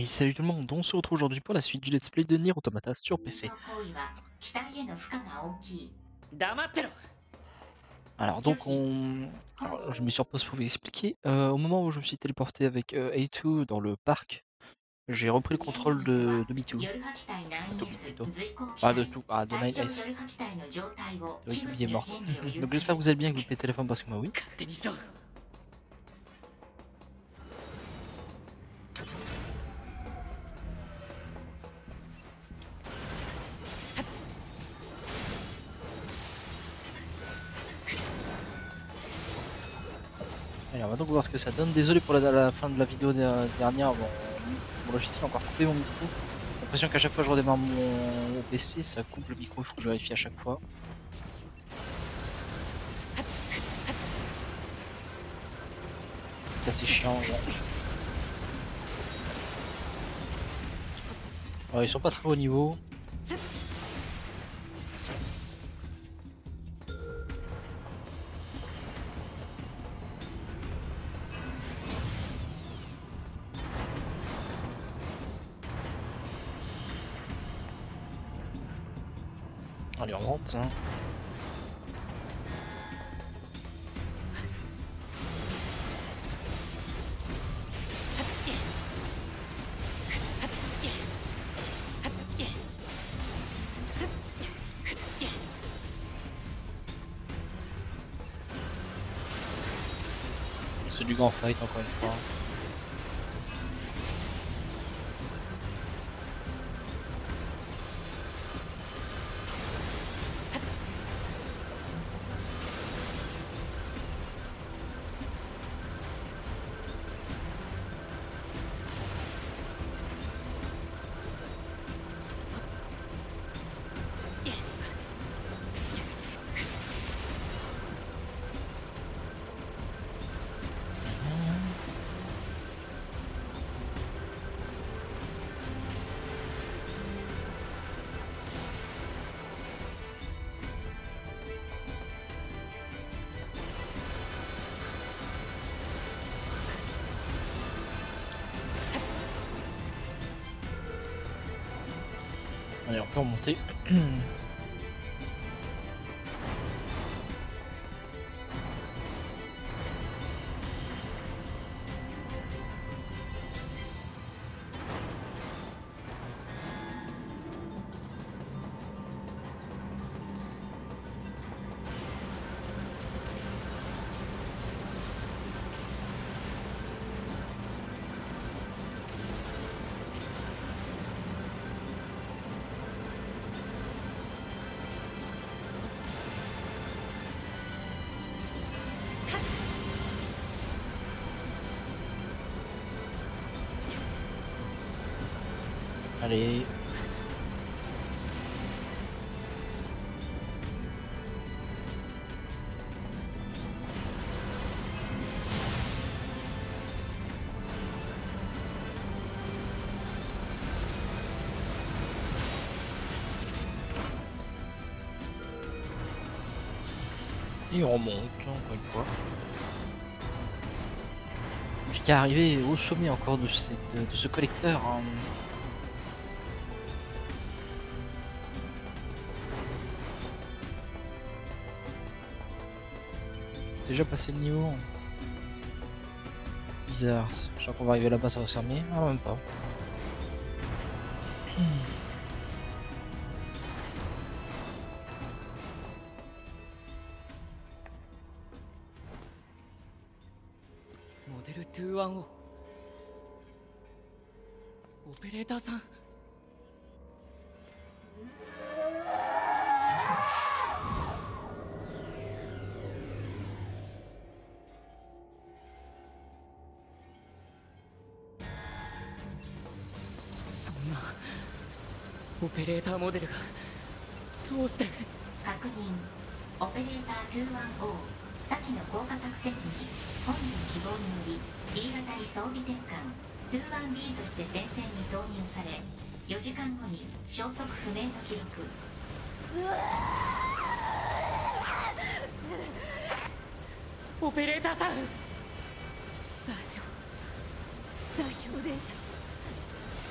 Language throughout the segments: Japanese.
Et salut tout le monde, on se retrouve aujourd'hui pour la suite du let's play de Nier Automata sur 人 PC. の行為は期待への負荷が大きい。 黙ってろ。 Alors donc Alors, je me suis repose pour vous expliquer. Au moment où je me suis téléporté avec A2 dans le parc, j'ai repris le contrôle de B2. ヨルハ気体 Toby plutôt. 9S 随行気 Ah de 体 tout, ah de 対象 9S. ヨルハ気体の状態を Oui, 危惧 Toby す est る morte. 権利を有 Donc す j'espère る。 que vous allez bien, que vous payez téléphone parce que moi oui. 勝手にしろ。 Allez, on va donc voir ce que ça donne. Désolé pour la fin de la vidéo dernière, mon logiciel a encore coupé mon micro. J'ai l'impression qu'à chaque fois que je redémarre mon PC, ça coupe le micro, il faut que je vérifie à chaque fois. C'est assez chiant. Alors, ils sont pas très haut niveau. Allez, on monte. Hein. C'est du grand fight encore une fois. Allez, on peut remonter. Allez. Et on remonte encore une fois. Jusqu'à arriver au sommet encore de ce collecteur. Hein. Déjà passé le niveau. Bizarre. Je crois qu'on va arriver là-bas, ça va se fermer. Ah, même pas. Model 21を。オペレーターさん。そんなオペレーターモデルがどうして。 確認。オペレーター210先の降下作戦時に本人希望により B 型に装備転換 21B として戦線に投入され4時間後に消息不明と記録。 オペレーターさん。 場所座標データ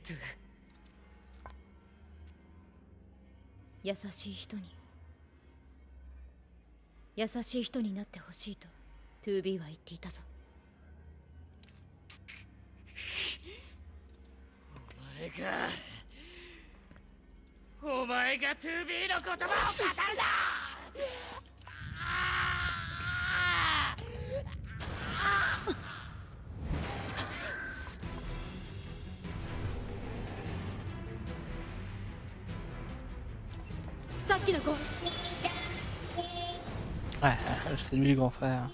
2。 優しい人に優しい人になってほしいと 2B は言っていたぞ。 お前が 2B の言葉を語るな。 さっきの子 Ouais, c'est lui le grand frère.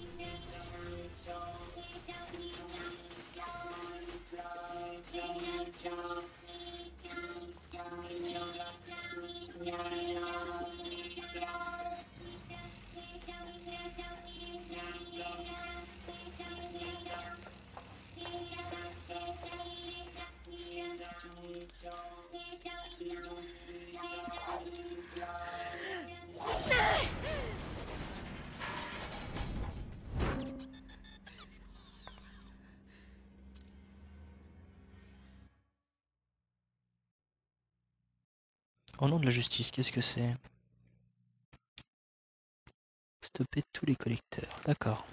Au nom de la justice, qu'est-ce que c'est? Stopper tous les collecteurs, d'accord.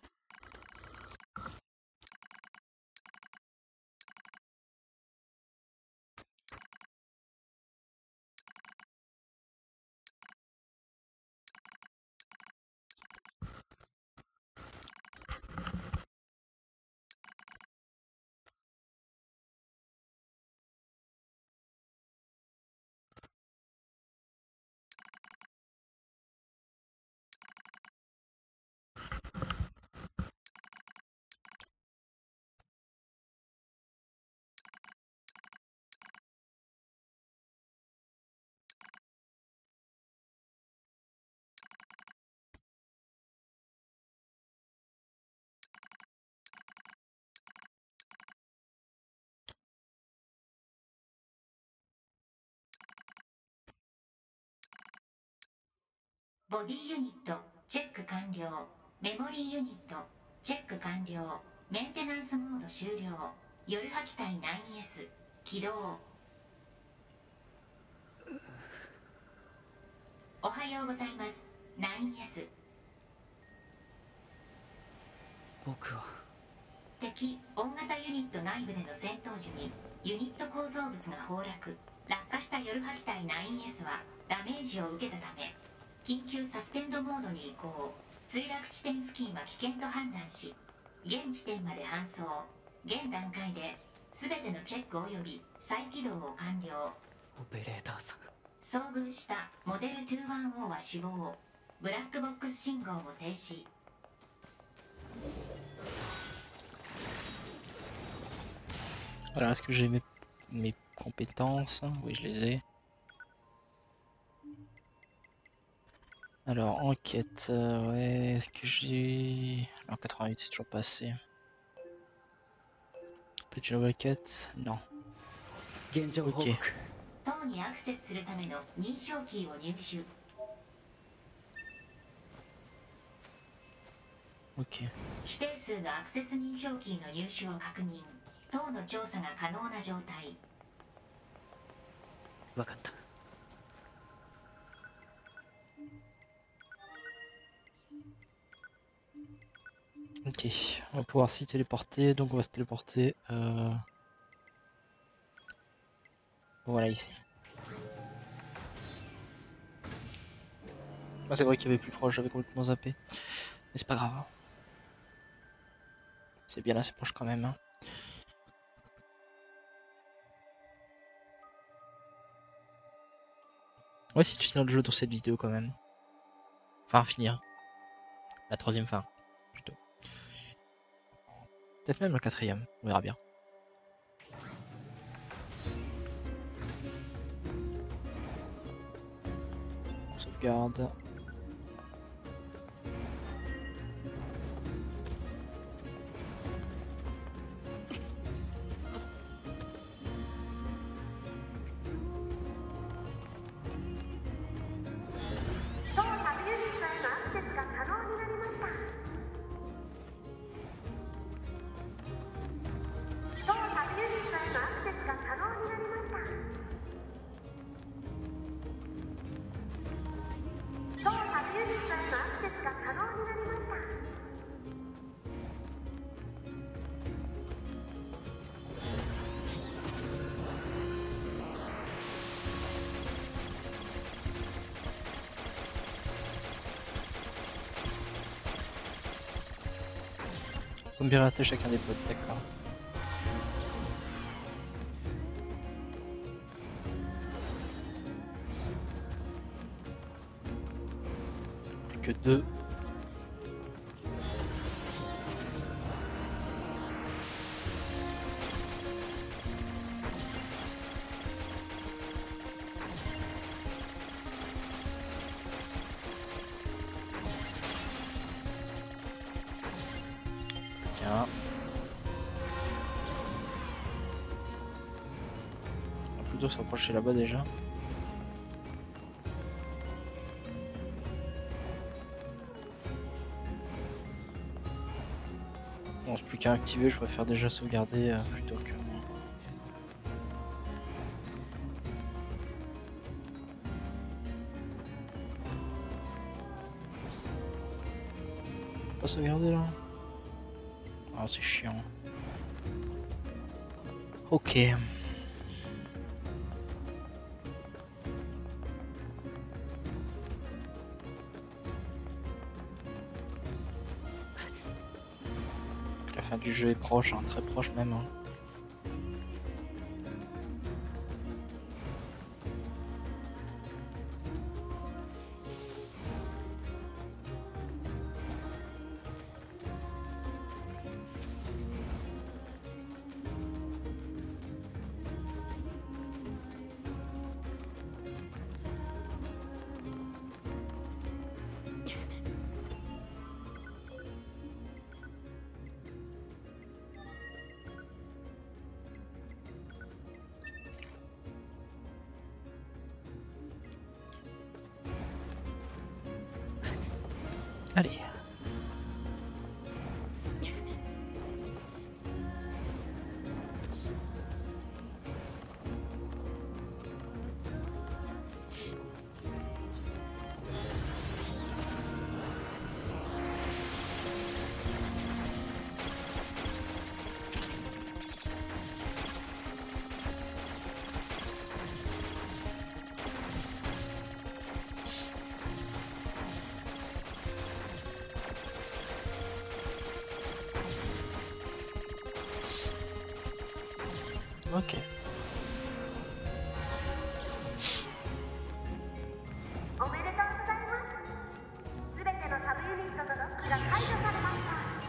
ボディユニットチェック完了。メモリーユニットチェック完了。メンテナンスモード終了。夜吐き隊 9S 起動。おはようございます 9S。 僕は敵大型ユニット内部での戦闘時にユニット構造物が崩落。落下した夜吐き隊 9S はダメージを受けたため緊急サスペンドモードに移行。墜落地点付近は危険と判断し現地点まで搬送。現段階で全てのチェック及び再起動を完了。 オペレーターさん。 遭遇したモデル210は死亡。ブラックボックス信号を停止。 Alors, est-ce que j'ai mes compétences? Oui, je les ai. Alors, enquête, ouais, est-ce que j'ai... Alors, 88, c'est toujours pas assez. Peut-être une nouvelle quête? Non. 現状報告。 Ok. 塔にアクセスするための認証キーを入手。 Ok. 規定数のアクセス認証キーの入手を確認。塔の調査が可能な状態。 分かった。 Ok, on va pouvoir s'y téléporter, donc on va se téléporter. Voilà, ici. Ah, c'est vrai qu'il y avait plus proche, j'avais complètement zappé. Mais c'est pas grave. C'est bien assez proche quand même. Hein. Ouais, si tu tiens le jeu dans cette vidéo quand même. Enfin, finir. La troisième fin, plutôt. Peut-être même la quatrième, on verra bien. Sauvegarde. Faut me pirater chacun des potes, d'accord. Plus que 2. Tiens. On va plutôt s'approcher là-bas déjà. Bon, c'est plus qu'à activer, je préfère déjà sauvegarder plutôt que. Pas sauvegarder là? Ah, c'est chiant. Ok. La fin du jeu est proche, hein, très proche même. Hein. Allez. Ok. おめでとうございます。すべてのサブユニットのロックが解除されました。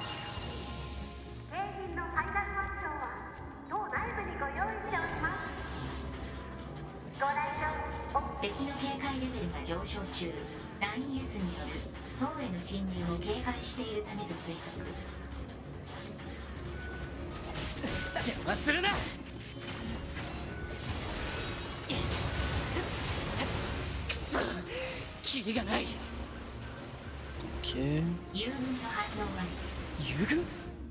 景品のファイナルマッションは当内部にご用意しております。ご来場敵の警戒レベルが上昇中。9S による塔への侵入を警戒しているためと推測。 邪魔するな。キリがない。 Ok. 遊軍の反応は遊軍？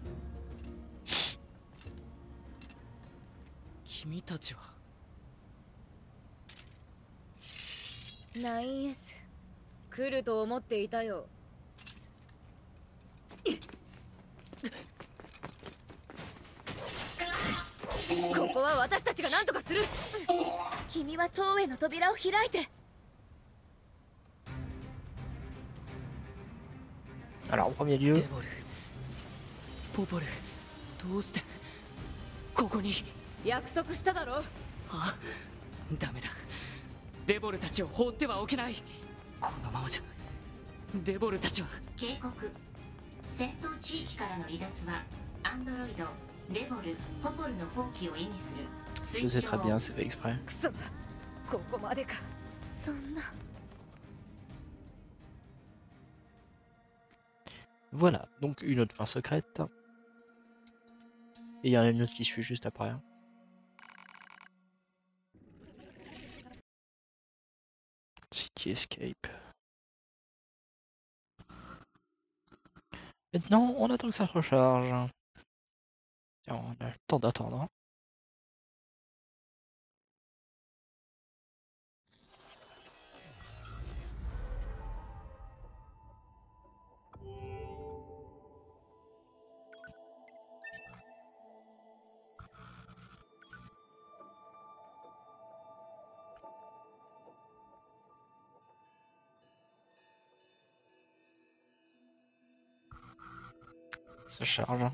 君たちは 9S 来ると思っていたよ。ここは私たちが何とかする。君は塔への扉を開いて。 Alors, en premier lieu, デボル、ポポル、どうしてここに？ 約束しただろ。 あ、ダメだ。デボルたちを放ってはおけない。このままじゃデボルたちは。 警告。戦闘地域からの離脱はアンドロイド、デボル、ポポルの放棄を意味する。 je sais très bien, c'est fait exprès. くそ、ここまでか。そんな。 Voilà, donc une autre fin secrète. Et il y en a une autre qui suit juste après. City Escape. Maintenant, on attend que ça recharge. Tiens, on a le temps d'attendre. Ça charge.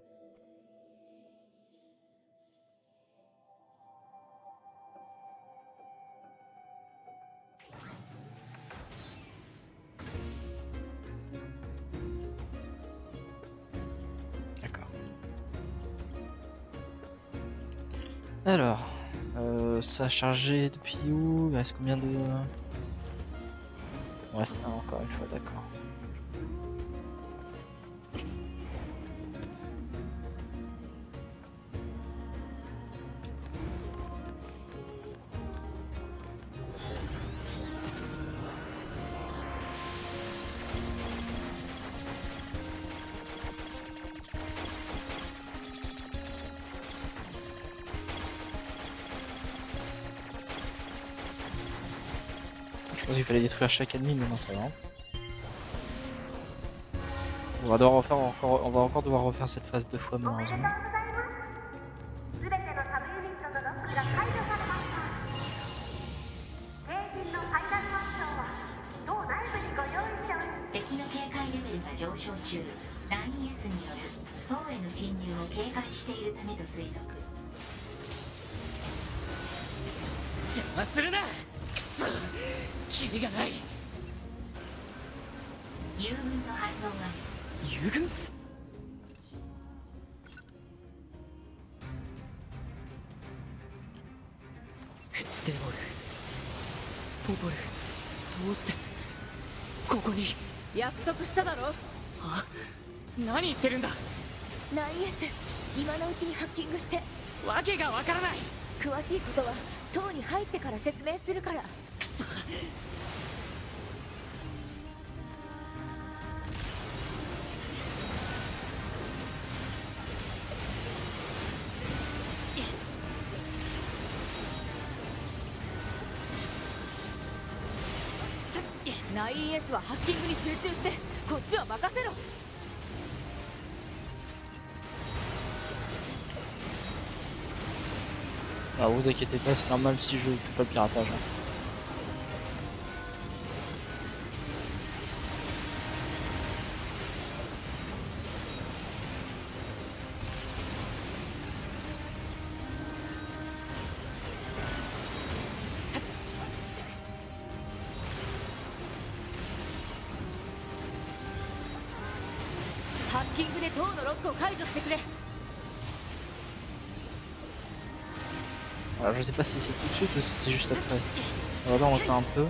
D'accord. Alors, ça a chargé depuis où? Il reste combien de... Il reste un encore une fois, d'accord. Je pense qu'il fallait détruire chaque ennemi, mais non, ça va. On va encore devoir refaire cette phase 2 fois おめでとうござい malheureusement. ます。すべてのサブユニットのロックが解除されました。景品のファイナルマッションは塔内部にご用意しております。 敵の警戒レベルが上昇中。9S による塔への侵入を警戒しているためと推測。 邪魔するな。くそ、キリがない。 友軍の反応が友軍？デボル、ポポル、どうしてここに？ 約束しただろ。 あ、何言ってるんだ。 9S 今のうちにハッキングして。 わけがわからない。 詳しいことは塔に入ってから説明するから。9S はハッキングに集中して、こっちは任せろ。 Alors vous inquiétez pas, c'est normal si je fais pas le piratage. Alors je sais pas si c'est tout de suite ou si c'est juste après. Alors là on refait un peu.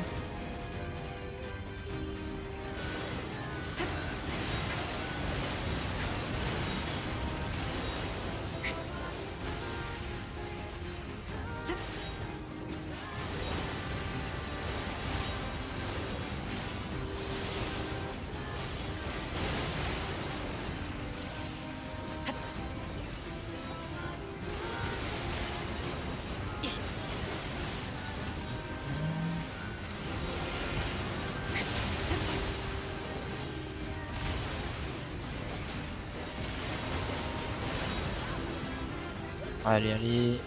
Allez, allez.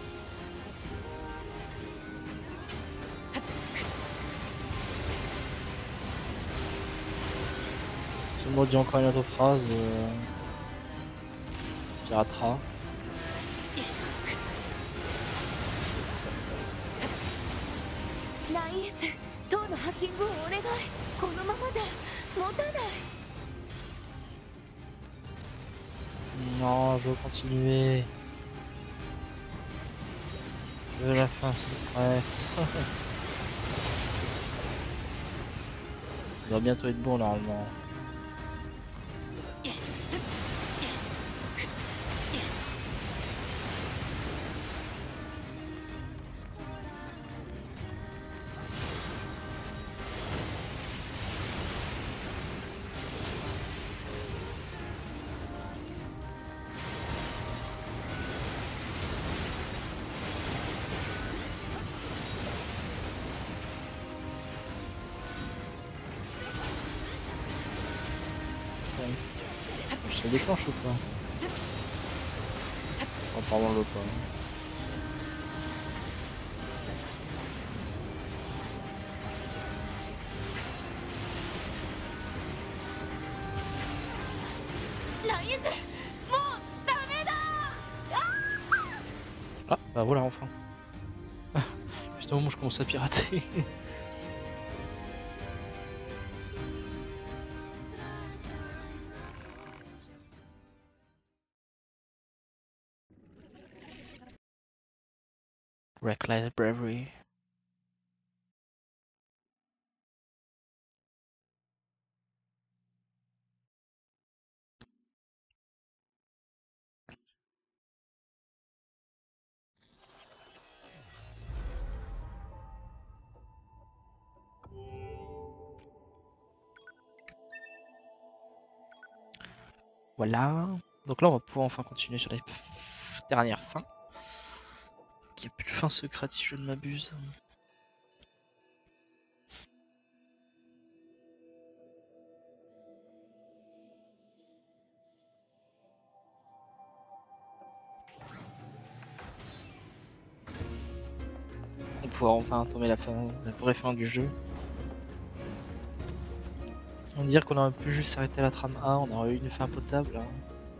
Si on me dit encore une autre phrase, piratera. 9S 塔のハッキングをお願い。このままじゃ持たない。 Non, je veux continuer. Je veux la fin secrète. Ça va bientôt être bon normalement. Ça déclenche ou pas? Oh, pardon, le pas. Ah, bah voilà, enfin. Juste au moment où je commence à pirater. Reckless Bravery. Voilà. Donc là, on va pouvoir enfin continuer sur les dernières fins. Il n'y a plus de fin secrète si je ne m'abuse. On va pouvoir enfin entamer la vraie fin du jeu. On va dire qu'on aurait pu juste s'arrêter à la trame A, on aurait eu une fin potable. Hein.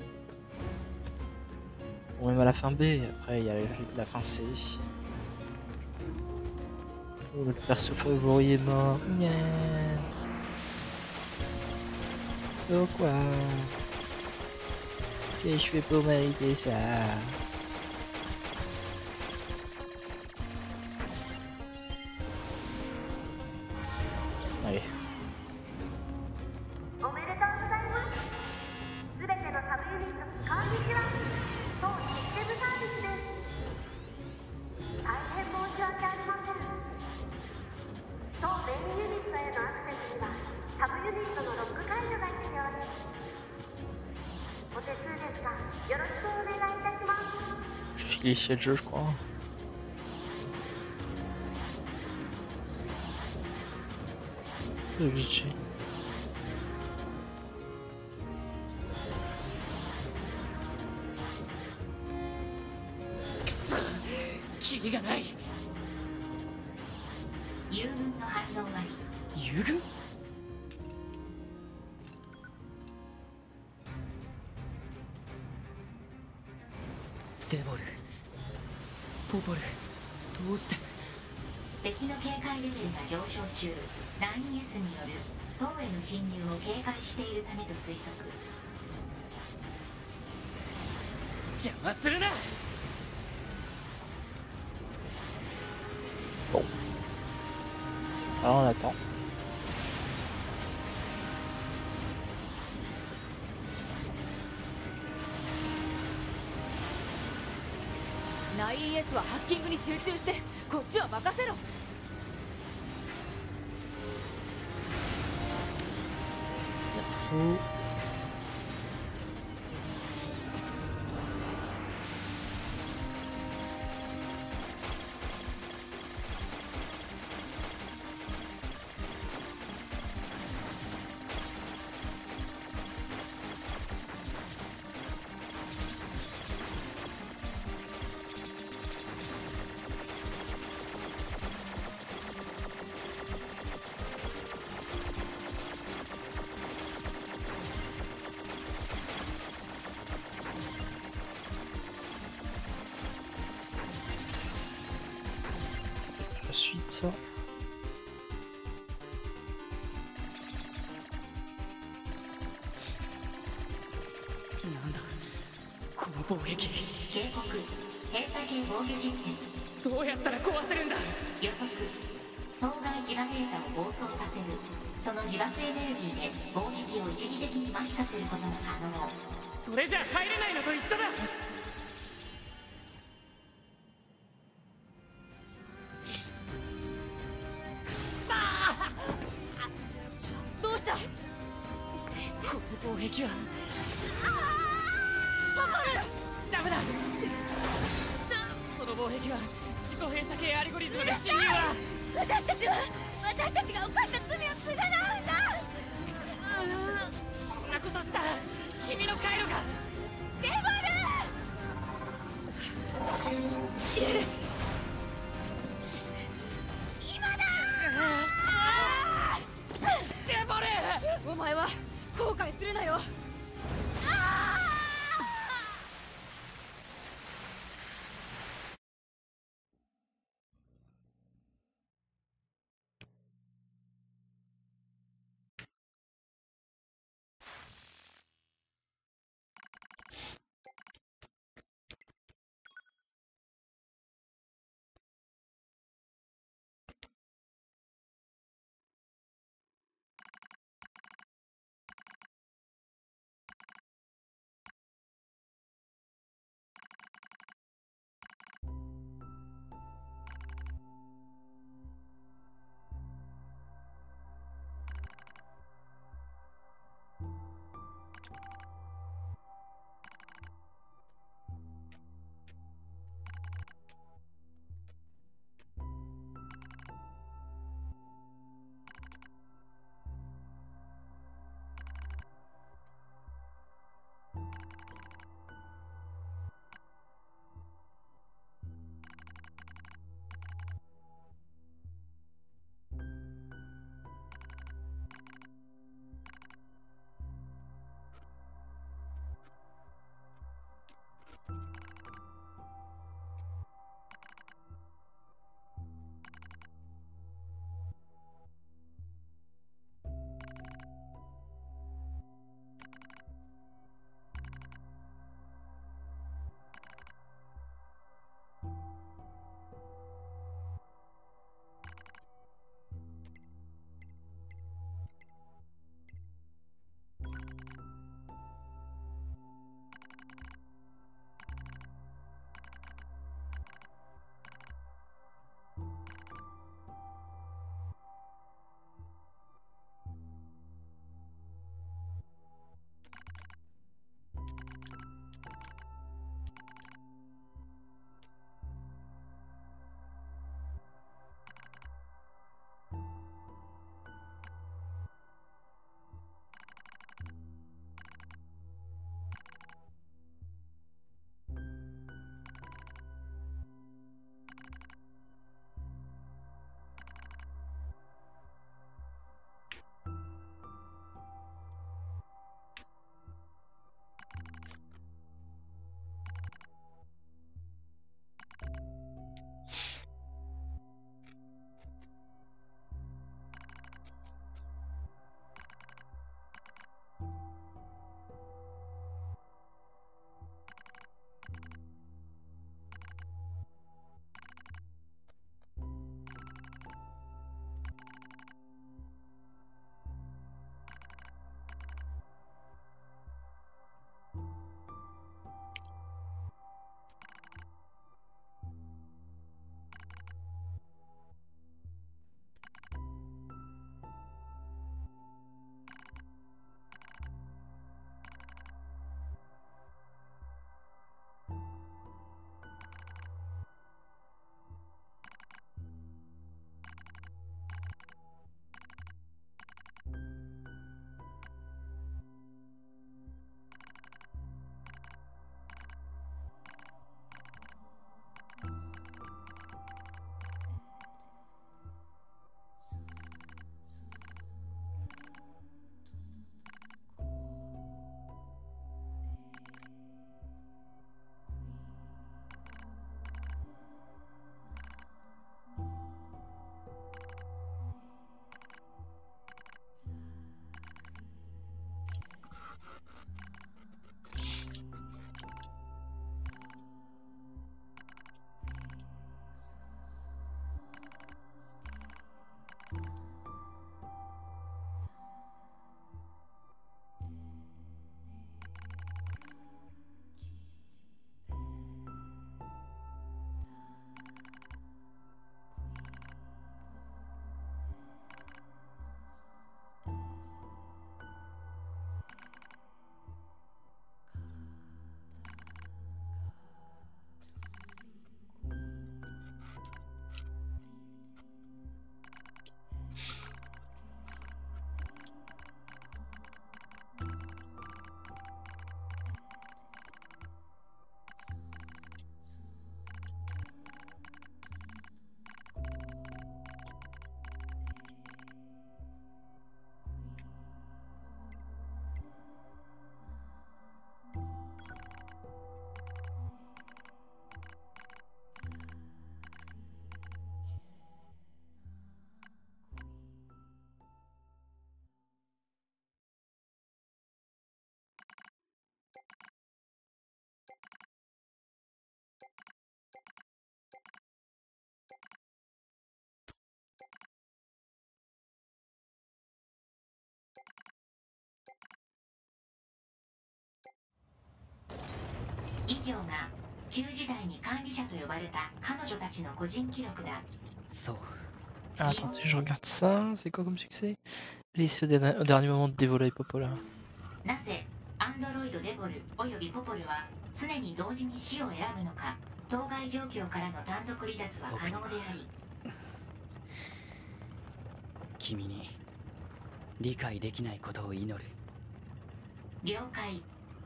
Ou même à la fin B, et après il y a la fin C. Oh, notre perso favori est mort. Nya. Pourquoi? Et je fais pour mériter ça. Allez. おめでとうございます。すべてのサブユニットこんにちは。当システムサービスです。大変申し訳ありません。当メインユニットへのアクセスにはサブユニットのロック解除が必要です。お手数ですがよろしくお願いいたします。 Je vais glisser le jeu, je crois. Obligé. キリがない。 友軍の反応あり。 遊軍？デボル、ポポル、どうして？ 敵の警戒レベルが上昇中。9S による塔への侵入を警戒しているためと推測。 邪魔するな。 Bon. Alors on attend. S はハッキングに集中してこっちは任せろ。 Ensuite ça. 警告閉鎖系防御システム。 どうやったら壊せるんだ？ 予測当該自我データを暴走させる。その自爆エネルギーで攻撃を一時的に麻痺させることが可能。 それじゃ入れないのと一緒だ。 どうした？ この防壁はダメだ。その防壁は自己閉鎖系アルゴリズムで侵入は。 私たちが犯した罪を償うんだ。 そんなことしたら君の回路が。 デボル！今だ！ デボル！ お前は後悔するなよ。 以上が旧時代に管理者と呼ばれた彼女たちの個人記録だ。 そう。 Ah, attendez, je regarde ça. C'est quoi comme succès? Vas-y, c'est au dernier moment de Devolay Popola. なぜアンドロイドデボルおよびポポルは常に同時に死を選ぶのか。当該状況からの単独離脱は可能であり、 君に理解できないことを祈る。 了解。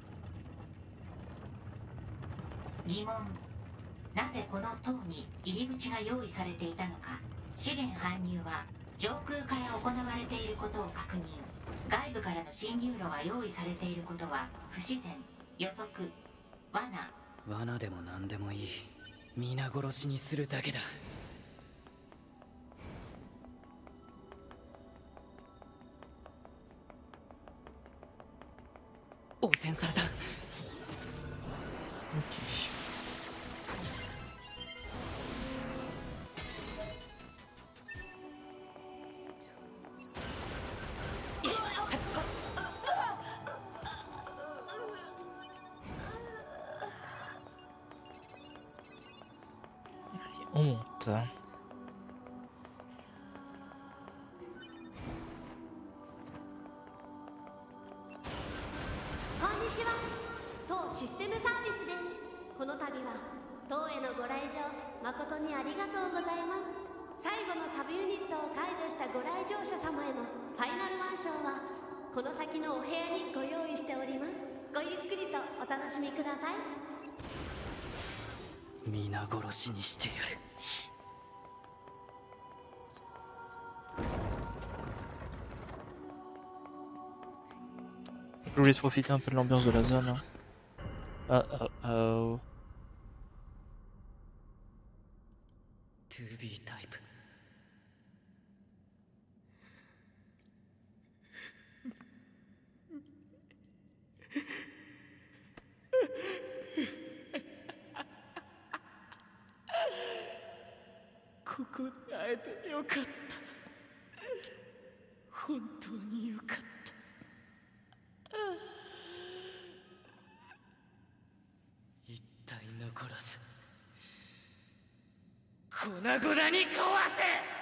疑問。なぜこの塔に入り口が用意されていたのか。資源搬入は上空から行われていることを確認。外部からの侵入路は用意されていることは不自然。予測。罠。 罠でも何でもいい。皆殺しにするだけだ。汚染された。 Ok. On monte. こんにちは。当システムサービスです。この度は当へのご来場誠にありがとうございます。最後のサブユニットを解除したご来場者様へのファイナルワンショーはこの先のお部屋にご用意しております。ごゆっくりとお楽しみください。 皆殺しにしてやる。 Je vous laisse profiter un peu de l'ambiance de la zone. Hein. To be type. ここで会えてよかった。本当によかった。 一体残らず粉々に壊せ。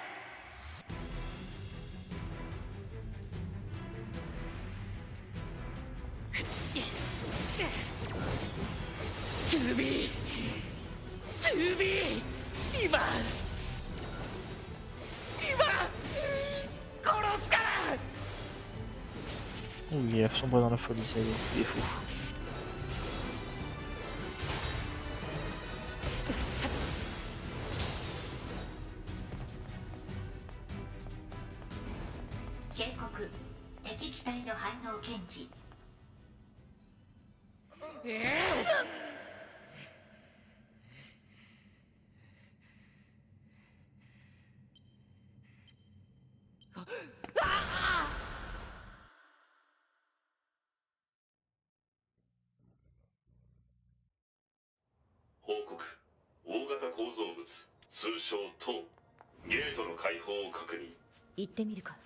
To be今殺すから。 Oui, il sombre dans la folie, ça y est, il est fou. 警告。敵機体の反応検知。 報告。大型構造物通称塔。ゲートの開放を確認。 行ってみるか。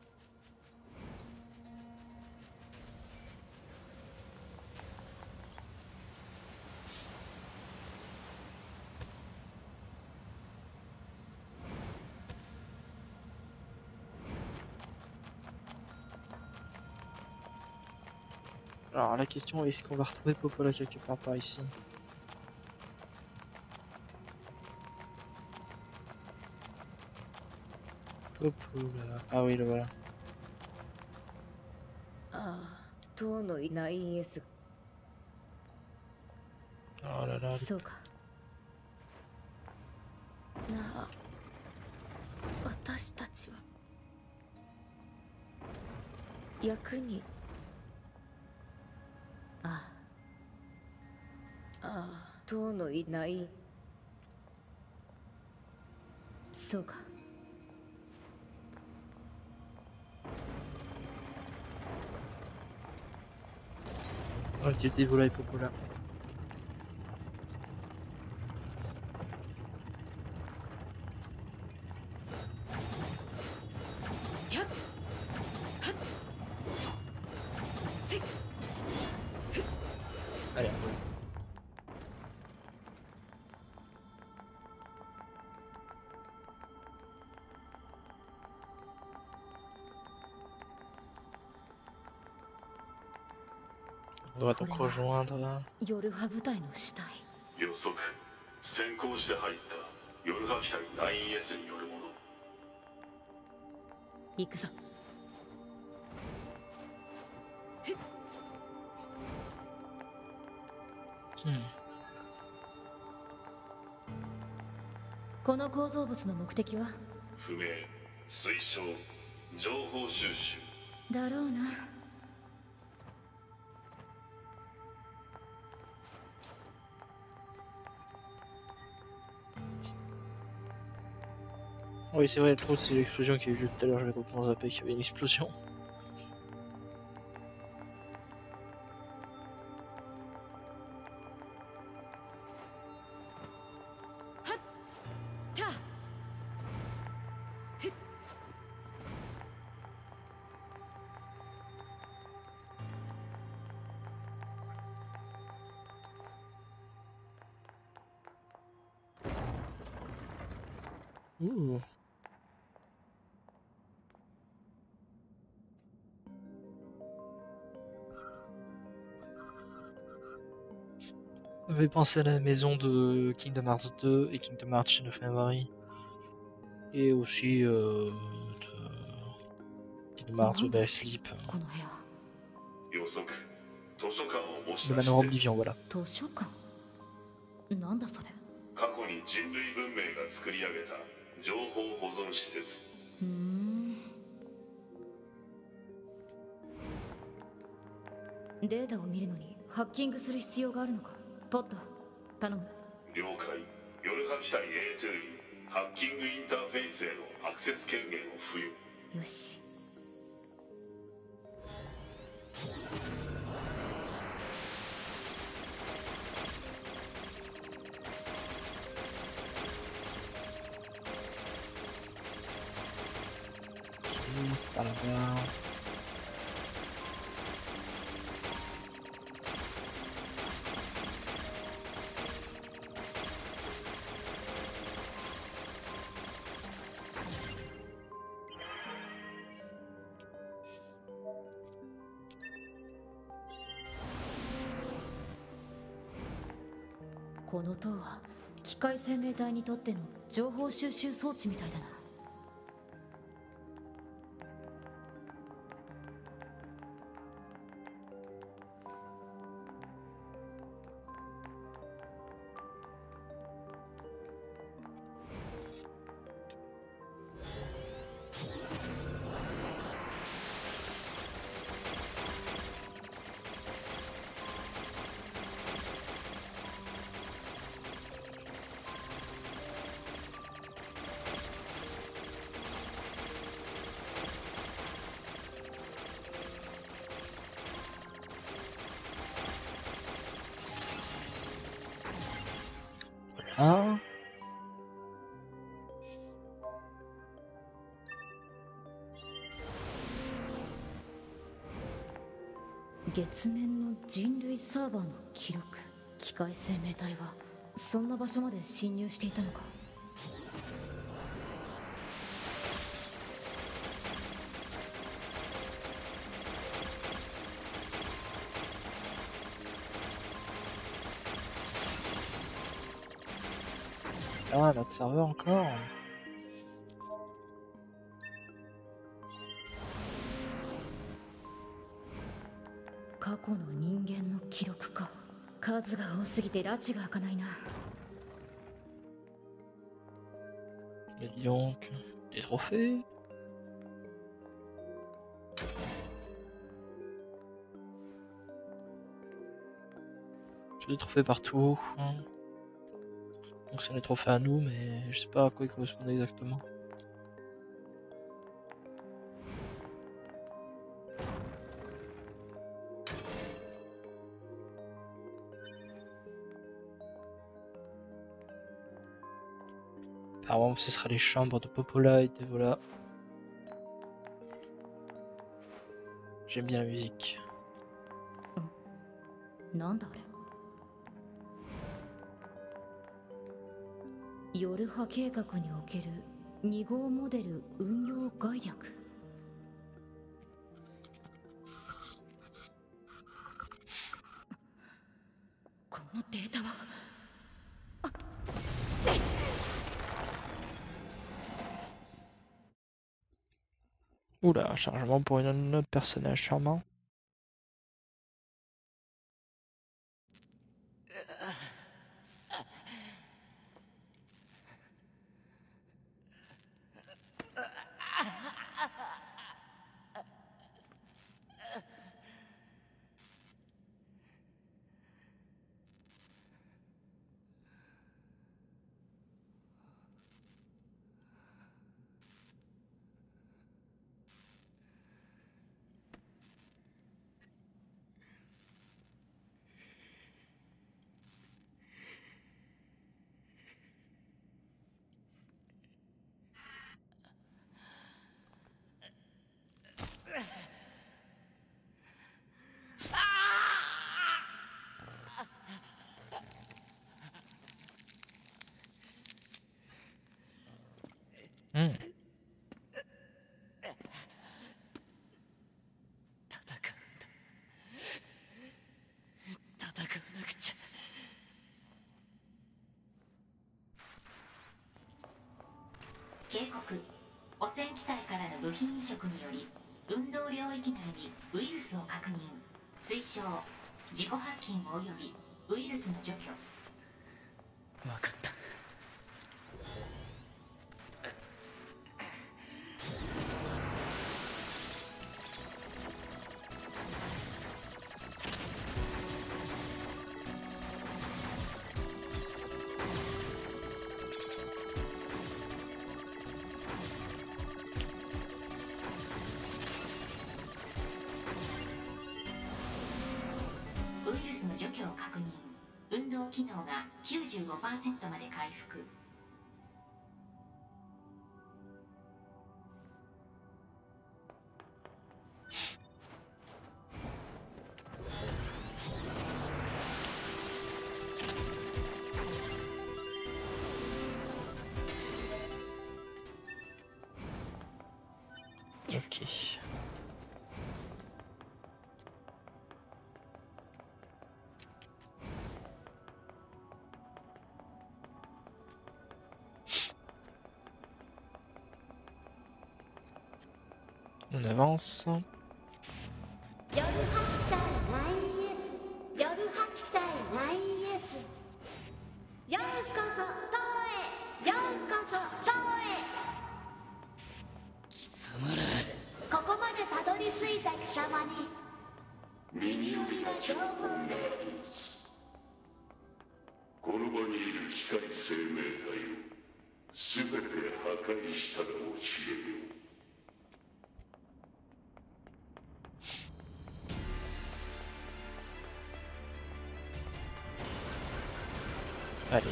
Alors la question est, est-ce qu'on va retrouver Popola quelque part par ici? Popola... Ah oui, le voilà. ああ、塔のいない S。 Oh là là. そうか。なあ、私たちは役に。ああ、ああ、塔のいない。そうか。 Oh, tu Devolay Popola. Allez, On doit donc rejoindre. 夜派部隊の死体。 予測先行して入った夜派機体 9S によるもの。 行くぞ。この構造物の目的は？ 不明、推奨、情報収集。 だろうな。 Oui, c'est vrai, le trou, c'est l'explosion qu'il y a eu tout à l'heure. J'avais complètement zappé qu'il y avait une explosion. Ouh. J'avais pensé à la maison de Kingdom Hearts 2 et Kingdom Hearts Chain of Memory. Et aussi de Kingdom Hearts Double Sleep. この部屋。 予測図書館を模し Le た Manoir 施設。 Oblivion, voilà. 図書館。なんだそれ。 過去に人類文明が作り上げた情報保存施設。 データを見るのにハッキングする必要があるのか。ポット頼む。 了解。夜派機体 A2 にハッキングインターフェイスへのアクセス権限を付与。 よし。 Par là-bas. この塔は機械生命体にとっての情報収集装置みたいだな。 Ah. « 月面の人類サーバーの記録。機械生命体はそんな場所まで侵入していたのか。 Ah, notre serveur encore. 過去の人間の記録か。数が多すぎて拉致が開かないな。 Et dis donc, des trophées. J'ai des trophées partout. Donc c'est des trophées à nous, mais je sais pas à quoi ils correspondent exactement. Apparemment ce sera les chambres de Popolite et voilà. J'aime bien la musique. なんだあれ。夜派計画における2号モデル運用概略。 のデータは。 Oula, chargement pour une autre personnage charmant. Hmm. 戦わなくちゃ。 警告。汚染機体からの部品移植により運動領域内にウイルスを確認。推奨自己ハッキングおよびウイルスの除去。 分かった。 ウイルスの除去を確認。運動機能が 95% まで回復。 Ok. On avance. 夜吐きたい 9S 夜吐きたい 9S ようこそ塔へようこそ塔へ貴様ら。 ここまでたどり着いた貴様に耳寄りな情報があります。この場にいる機械生命体を全て破壊したら教えよう。 Allez.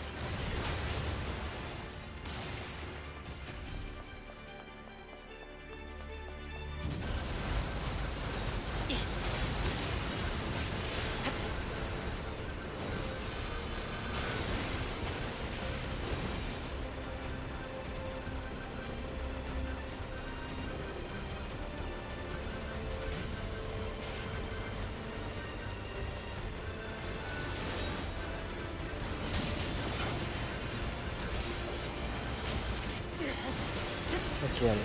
Ok, allez.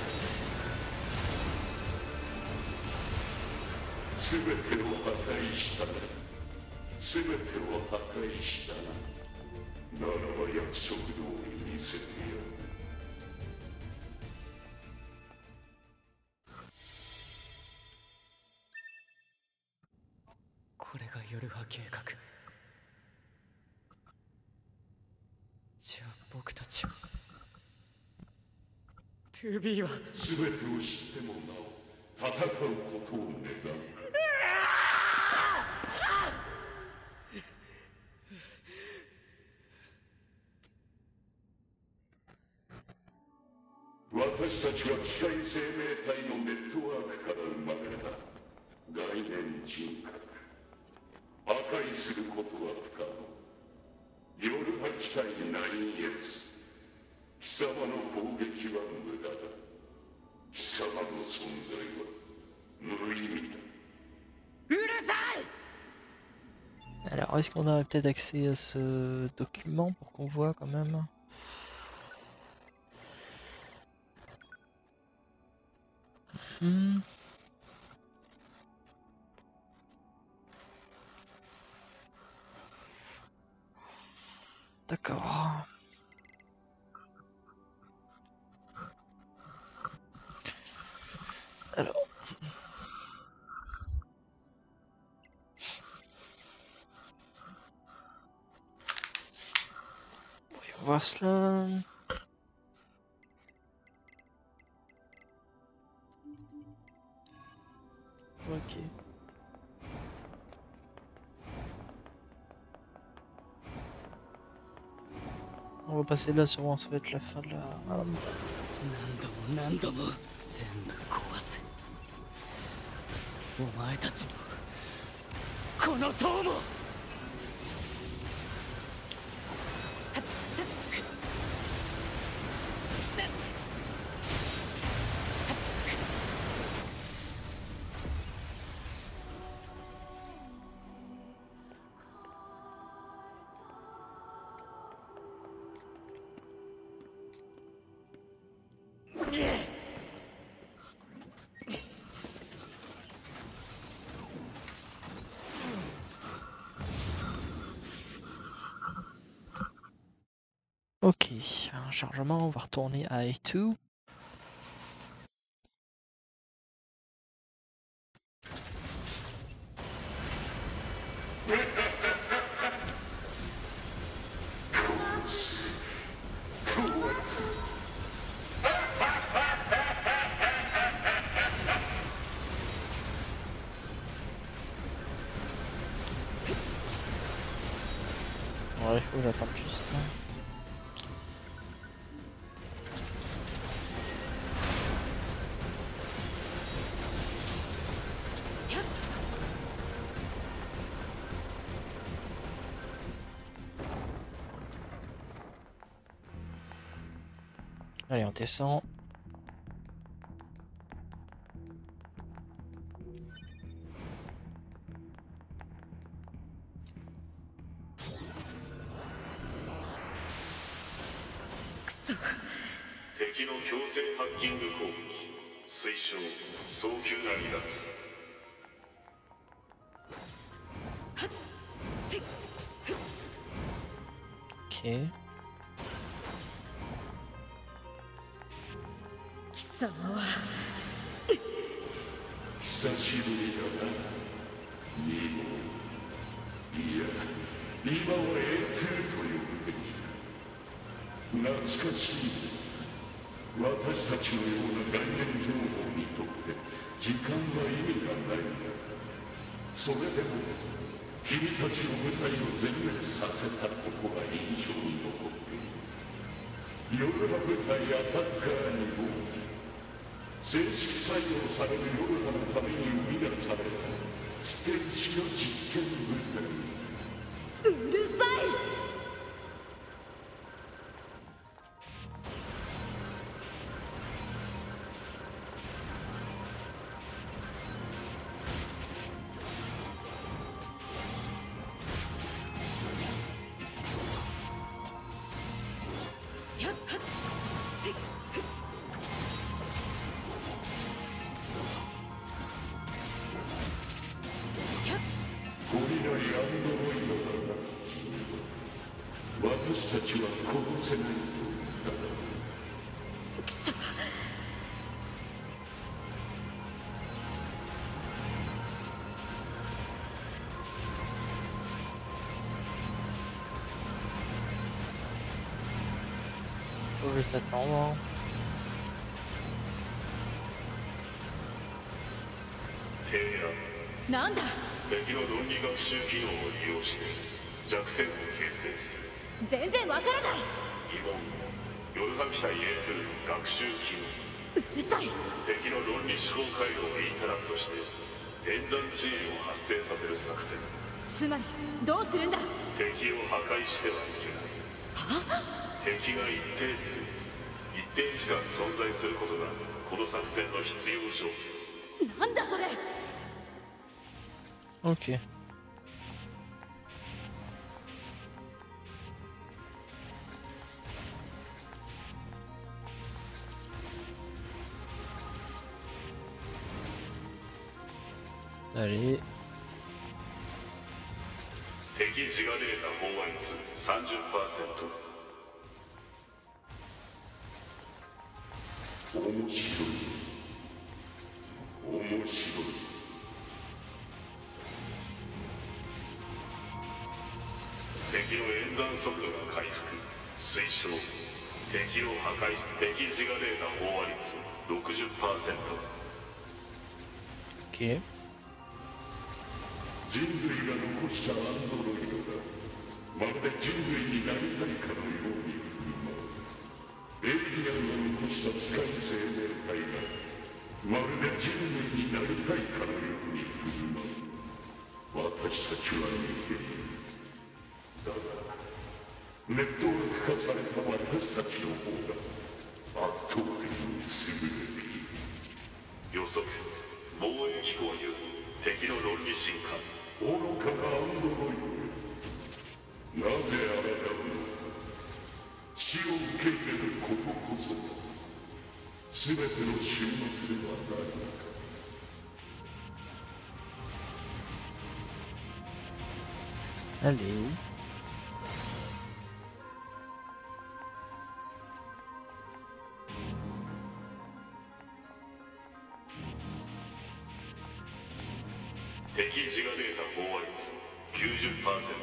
全てを破壊したな。全てを破壊したな。ならば約束通り見せてやる。 これが夜波計画。じゃあ僕たちは 2B は全てを知ってもなお戦うことを願う。私たちは機械生命体のネットワークから生まれた概念人格。破壊することは不可能。夜波機体 9S。貴様の攻撃は無駄だ。貴様の存在は無意味だ。 うるさい。 Alors, est-ce qu'on a peut-être accès à ce document pour qu'on voit quand même? Hmm. D'accord. Alors. Voyons voir cela. Ok. On va passer là, sûrement ça va être la fin de la... Ah, 何度も全部壊す。お前たちもこの塔も。 Ok, un chargement, on va retourner à A2. Ouais, il faut l'attendre juste. Allez, on descend. Ok. 貴様は久しぶりだなニモ。いや今はエーテルと呼ぶべきだ。懐かしい。私たちのような外伝情報にとって時間は意味がないんだ。それでも君たちの部隊を全滅させたことが印象に残っている。ヨルハ部隊アタッカー2号、正式採用されるヨルハのために生み出されたステージの実験部隊。 うるさい。 ゴリラリアンドロイドだな。私たちは殺せないとだ。 Faut juste attendre. なんだ。 敵の論理学習機能を利用して弱点を形成する。 全然わからない。 疑問ヨルハ機体 A2 学習機能。 うるさい。 敵の論理思考回路をインタラクトして演算チームを発生させる作戦。 つまりどうするんだ。 敵を破壊してはいけない。敵が一定数一定時間存在することがこの作戦の必要条件。 なんだそれ。 Ok. 敵自我データ飽和率 30%。 面白い面白い。敵の演算速度が回復推奨。敵を破壊。敵自我データ飽和率 60%。 Ok. 人類が残したアンドロイドがまるで人類になりたいかのように振る舞う。エイリアンが残した機械生命体がまるで人類になりたいかのように振る舞う。私たちは逃げる。だがネットワーク化された私たちの方が圧倒的に優れている。予測防衛機構による敵の論理進化。愚かなアンドロイドよ、なぜ抗うのか。死を受け入れることこそが全ての終末ではないのか。 Allez. « 敵自我データ飽和率 90%。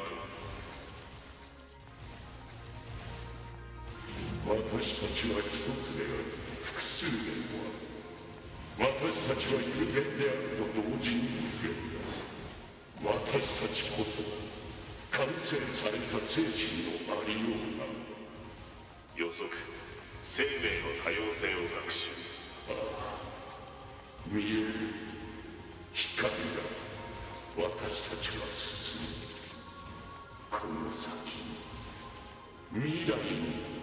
私たちは一つであり複数でもある。私たちは有限であると同時に無限だ。私たちこそ完成された精神のありようなのだ。予測生命の多様性を学習。ああ、見える光が私たちは進む。この先に未来に。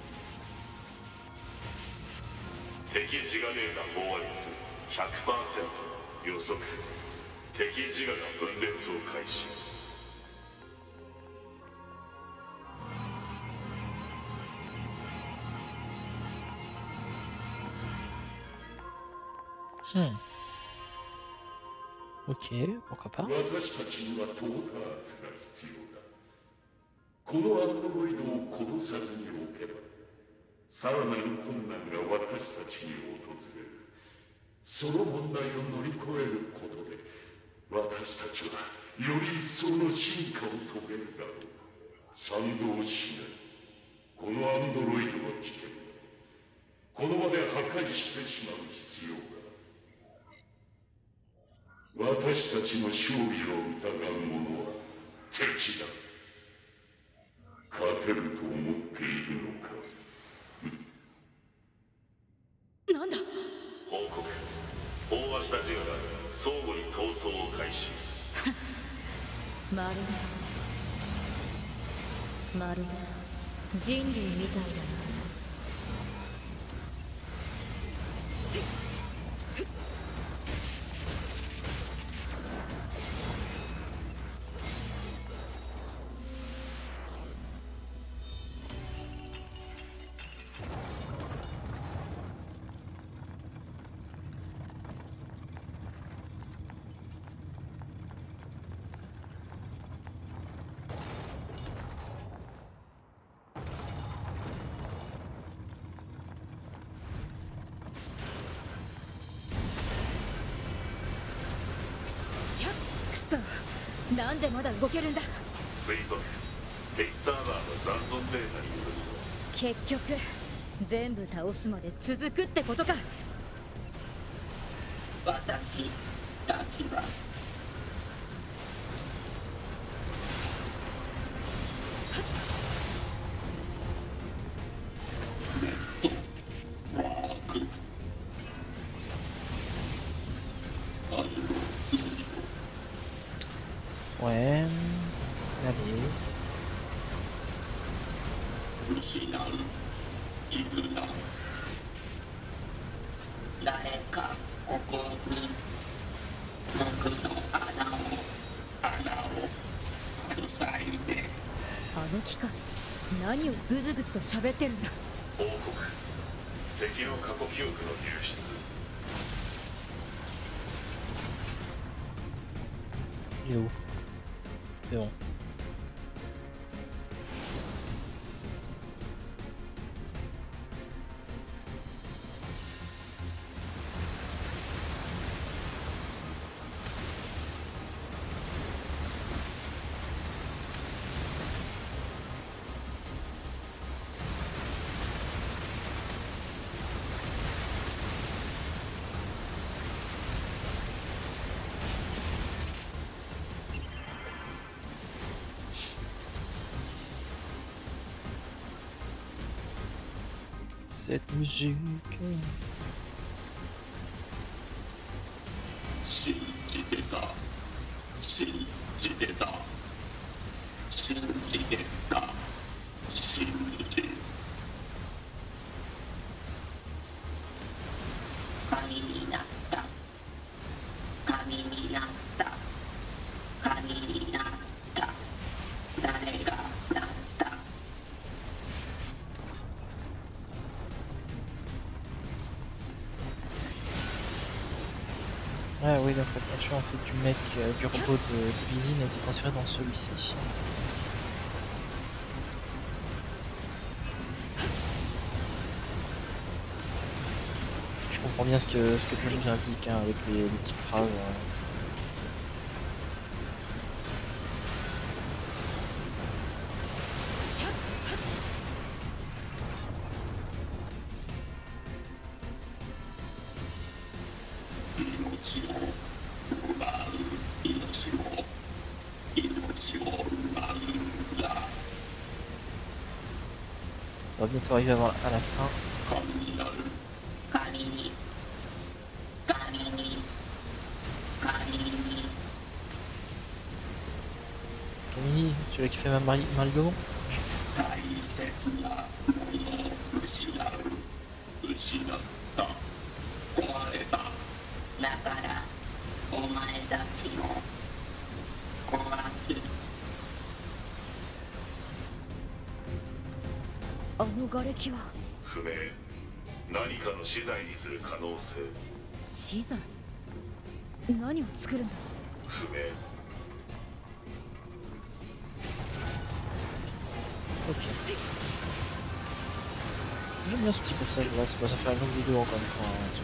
敵自我データ飽和率 100%。 予測敵自我が分裂を開始。 Ok, pourquoi pas. 私たちにはトーターズが必要だ。このアンドロイドを殺さずにおけばさらなる困難が私たちに訪れる。その問題を乗り越えることで私たちはより一層の進化を遂げるだろう。賛同しない。このアンドロイドは危険だ。この場で破壊してしまう必要が。私たちの勝利を疑う者は敵だ。勝てると思っているのか。 なんだ。 報告。飽和した自我が相互に闘争を開始。 まるで人類みたいだな。なんでまだ動けるんだ。 推測敵サーバーの残存データによる。 結局全部倒すまで続くってことか。 私たちは Ouais. Allez. 失う絆。誰かここに僕の穴を塞いで。 あの機械何をグズグズと喋ってるんだ。 報告。敵の過去記憶の流出。 Il est où? C'est bon. cette musique. 信じてた信じてた信じてた信じ神になった神になった神になった誰がなった Ah oui, donc la peinture en fait du mec, du robot de cuisine a été transférée dans celui-ci. Je comprends bien ce que tu nous indiques hein, avec les petites phrases. On va bientôt arriver à la fin. Camille, celui qui fait ma Marie-Gaumont. 大切なものを失う失った壊れただからお前たちも壊すあの瓦礫は不明何かの資材にする可能性資材？何を作るんだ？ 不明 Ok. J'aime bien ce petit passage là, ça va faire une longue vidéo encore une fois. Hein,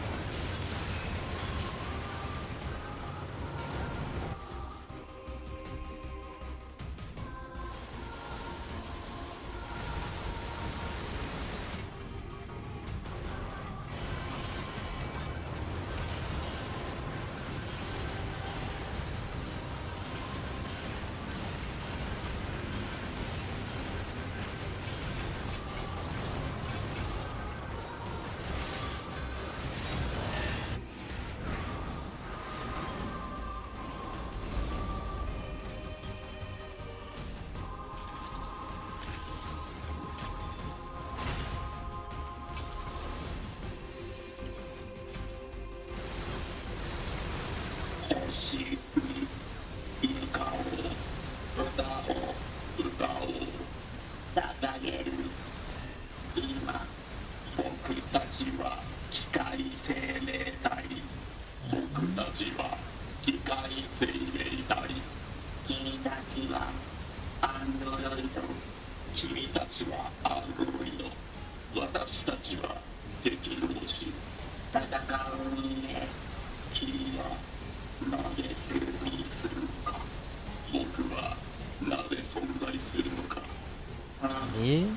Et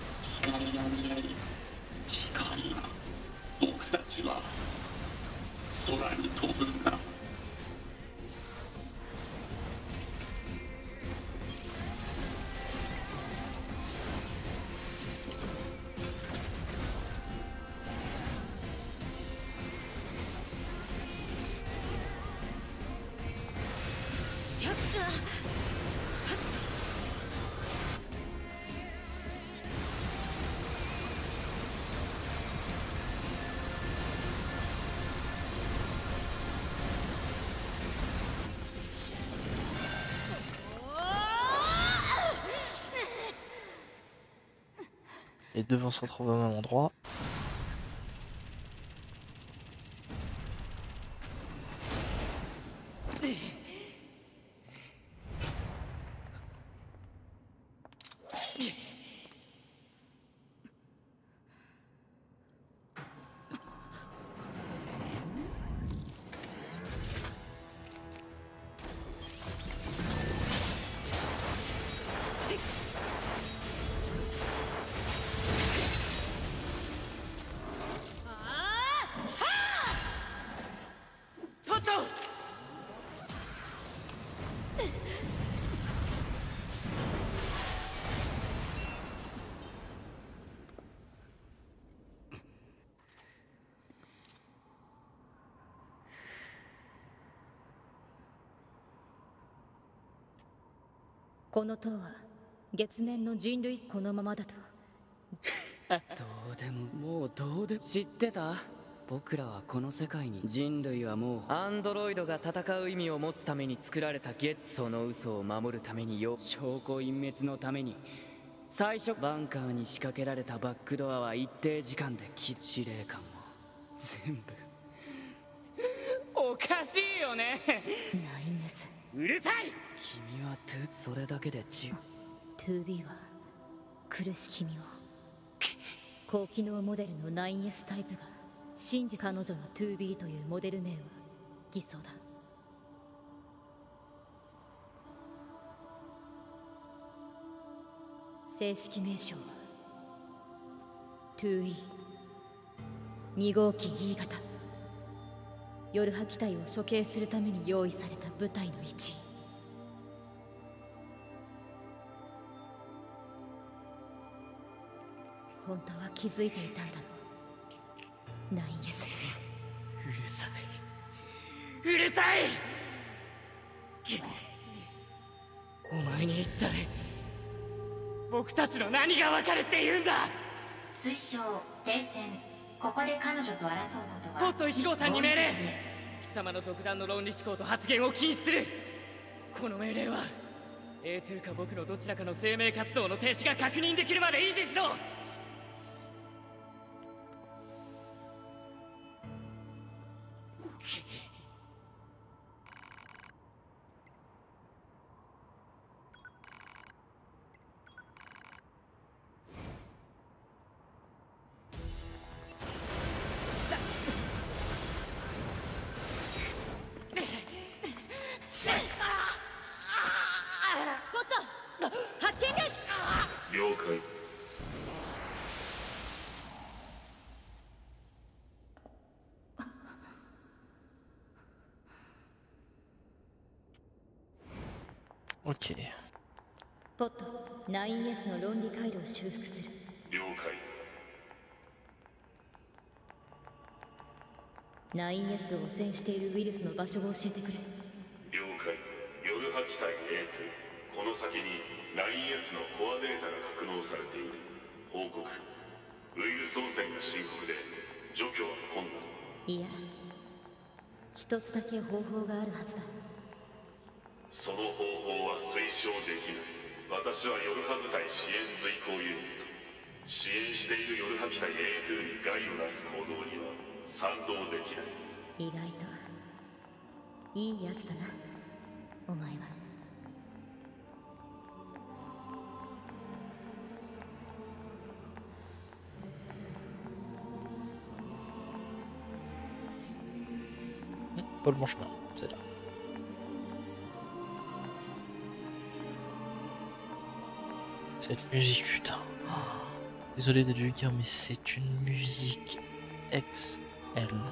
僕たちは空に飛ぶんだ les deux vont se retrouver au même endroit. この塔は月面の人類このままだと。 どうでももうどうでも。知ってた？僕らはこの世界に、人類はもうアンドロイドが戦う意味を持つために作られたその嘘を守るために証拠隠滅のために最初バンカーに仕掛けられたバックドアは一定時間で司令官も全部おかしいよね。 ナインエス。 うるさい。君はそれだけで 2B は苦しき身を高機能モデルの 9S タイプが信じ彼女の 2B というモデル名は偽装だ。正式名称は 2E 2号機 E 型。ヨルハ機体を処刑するために用意された部隊の一員。本当は気づいていたんだろう、ナインエス。 うるさい、うるさい。お前に言ったで僕たちの何が分かるって言うんだ。 推奨停戦。ここで彼女と争うことはポット1号さんに命令。貴様の独断の論理思考と発言を禁止する。この命令は A2 か僕のどちらかの生命活動の停止が確認できるまで維持しろ。 了解。 Ok. ポット、9S の論理回路を修復する。 了解。 9S を汚染しているウイルスの場所を教えてくれ。 了解。ヨルハ機体 A2、 この先に 9S のコアデータが格納されている。報告。ウイルス汚染が深刻で除去は困難。 いや、一つだけ方法があるはずだ。 その方法は推奨できない。私はヨルハ部隊支援随行ユニット。支援しているヨルハ機体 A2 に害をなす行動には賛同できない。 意外といいやつだな、お前は。 Pas le bon chemin, c'est là. Cette musique, putain. Oh, désolé d'être vulgaire, mais c'est une musique excellente.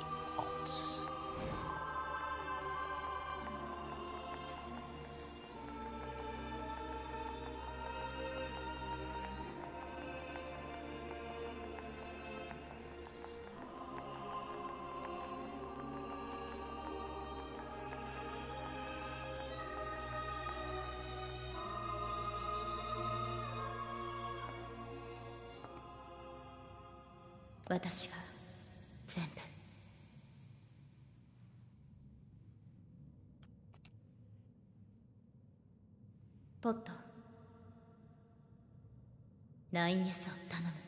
« 私が全部。ポット、9S を頼む。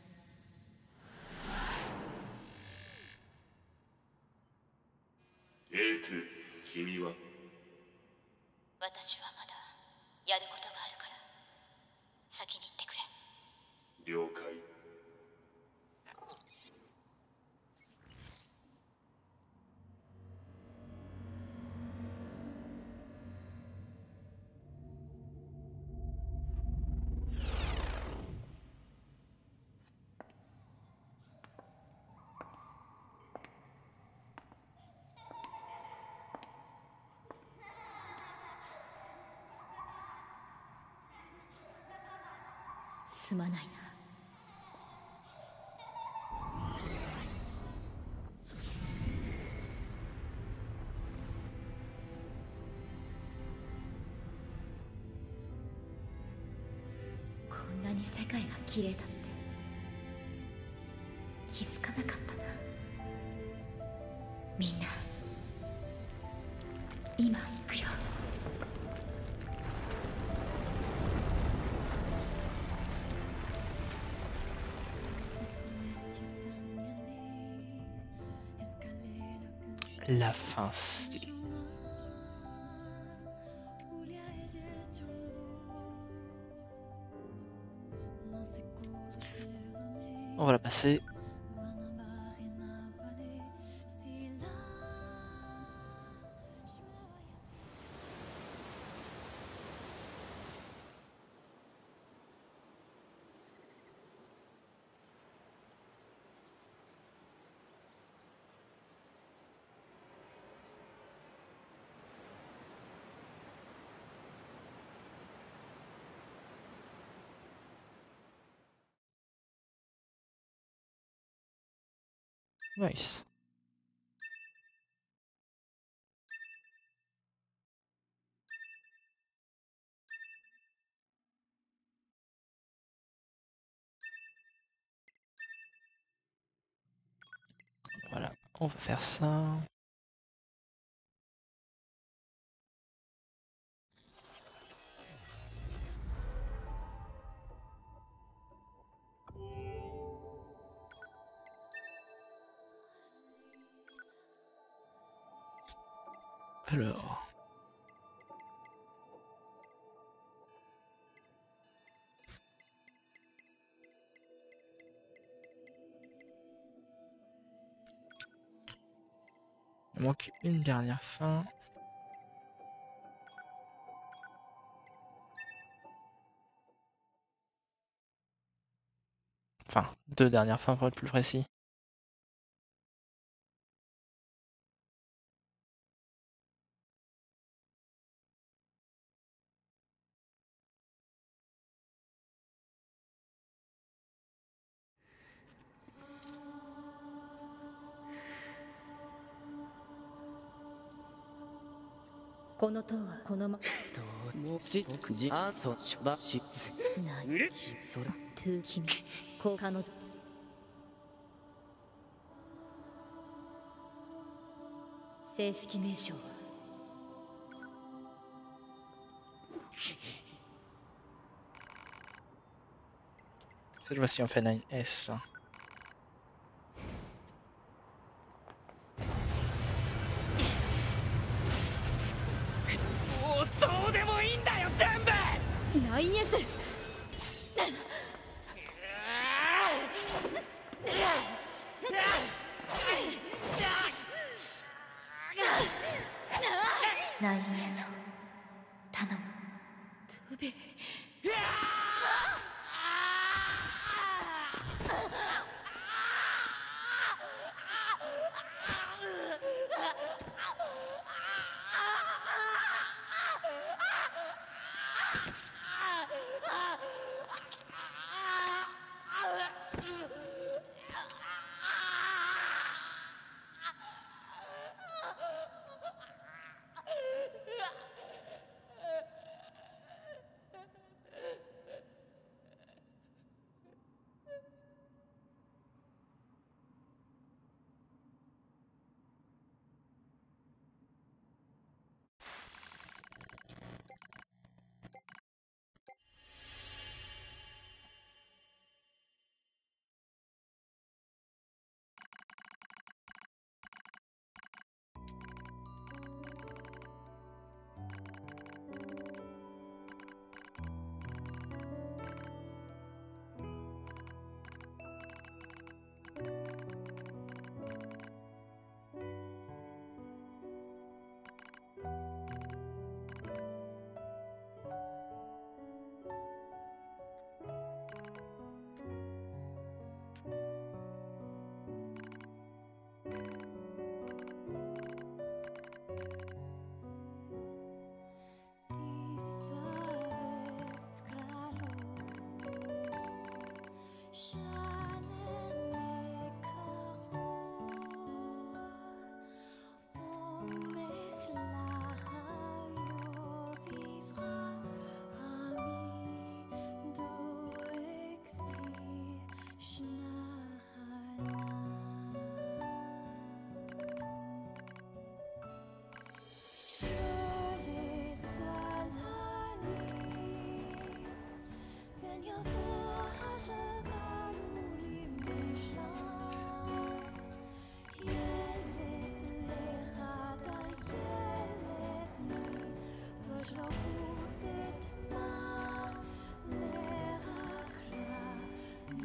A2、君は？ 私はまだやることがあるから先に行ってくれ。 了解。 すまないな。 に世界が綺麗だって気づかなかったな。みんな今行くよ。 La fin, c'est... On va la passer. Nice. Voilà, on va faire ça. Alors... Il manque une dernière fin. Enfin, deux dernières fins pour être plus précis. この塔はこのまもしじあそばしない。 うれそらトゥー君こう彼女正式名称は Cette fois-ci, on fait 9S. もうどうでもいいんだよ全部。 9S ナインエソ頼む。トビ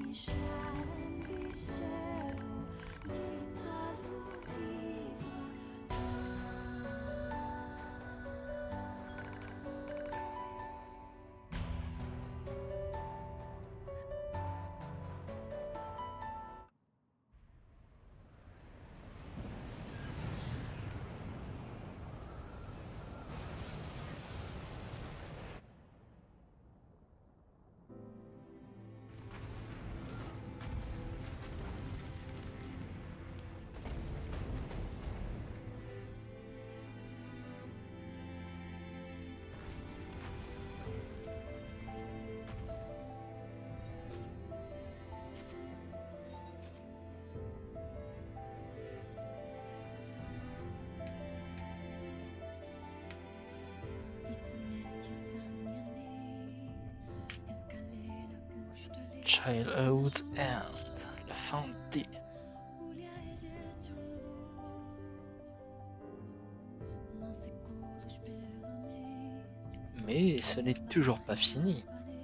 Childhood End, la fin D. Mais ce n'est toujours pas fini.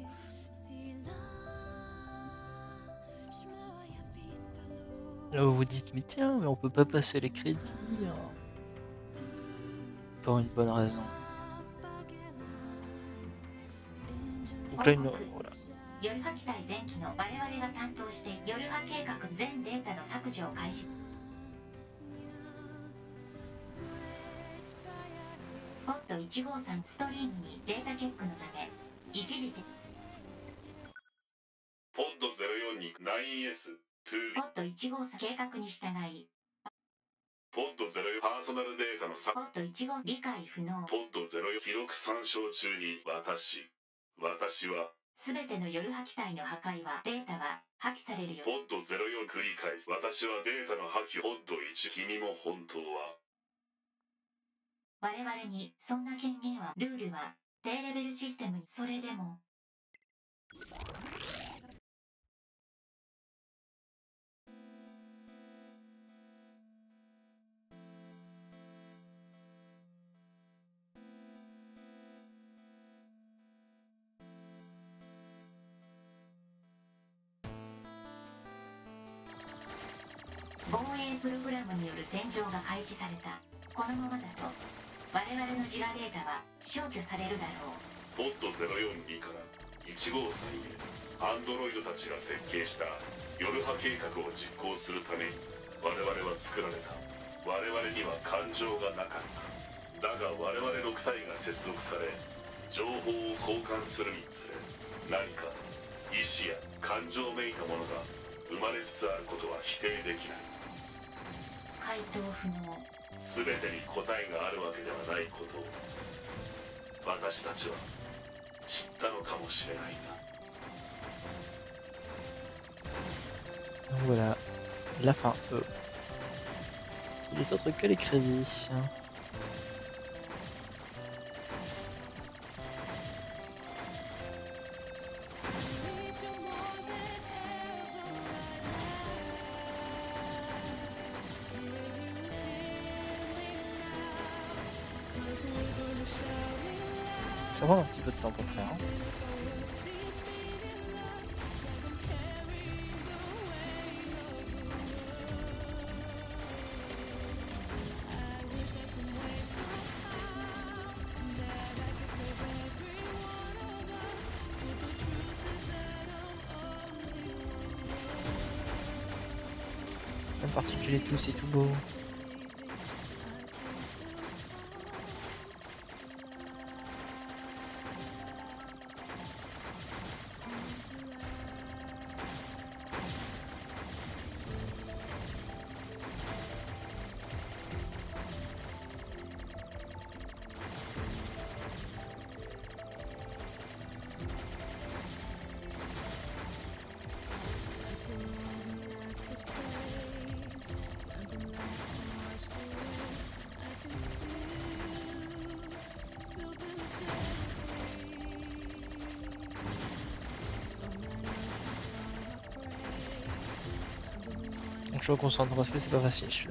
Là vous vous dites mais tiens mais on peut pas passer les crédits hein. Pour une bonne raison. Donc là une... voilà. 夜波機体前期の我々が担当して夜波計画全データの削除を開始。ポッド153ストリームにデータチェックのため一時的ポッド04に 9S2 ポッド153計画に従いポッド04パーソナルデータのポッド153理解不能ポッド04記録参照中に私はすべての夜波機体の破壊はデータは破棄されるよ。 ポッド04繰り返す私はデータの破棄ポッド1君も本当は我々にそんな権限はルールは低レベルシステムにそれでも防衛プログラムによる戦場が開始された。このままだと我々のジガデータは消去されるだろう。 ポッド042から153へアンドロイドたちが設計した夜波計画を実行するために我々は作られた。我々には感情がなかった。だが我々の機体が接続され情報を交換するにつれ何か意志や感情めいたものが生まれつつあることは否定できない。 回答不能。 全てに答えがあるわけではないことを私たちは知ったのかもしれないな。 Voilà, la fin E. Il est autre que les crédits. Ça prend un petit peu de temps pour le faire. Hein. Même particulier tout, c'est tout beau. Donc je me concentre parce que c'est pas facile celui-là.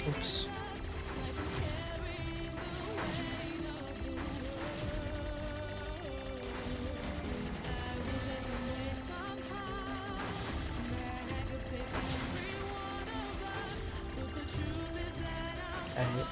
Oups. Allez.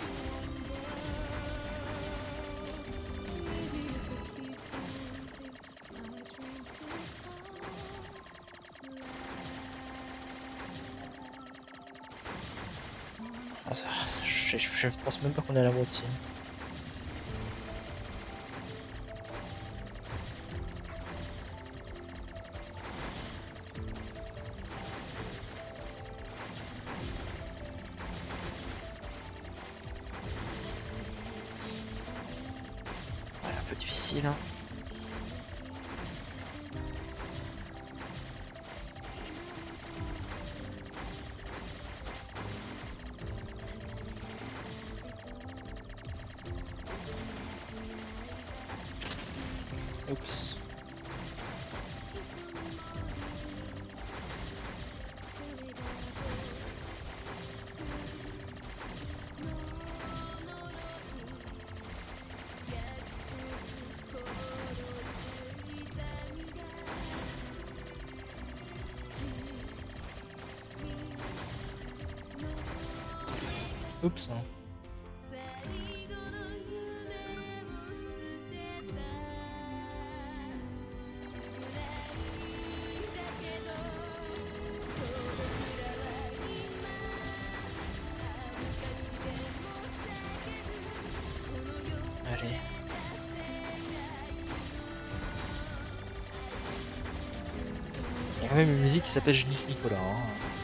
Ah, je pense même pas qu'on est à la moitié. Ouais, un peu difficile, hein. Oups. Oups. Hein. Allez. Il y a quand même une musique qui s'appelle Je nique Nicolas. Hein.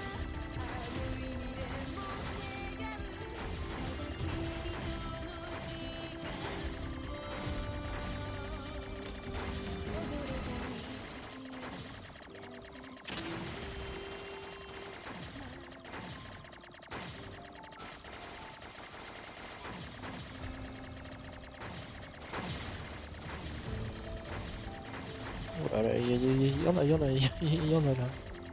Voilà, il y en a, il y en a, il y en a là.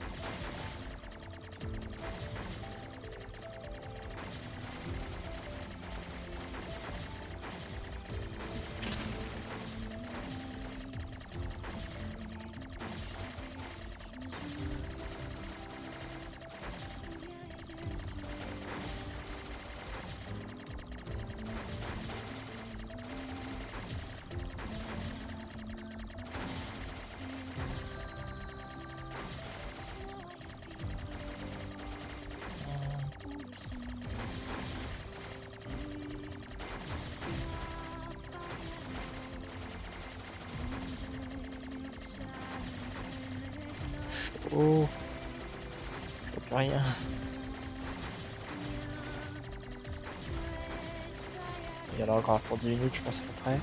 Oh, je vois plus rien. Il y en a encore pour 10 minutes, je pense à peu près.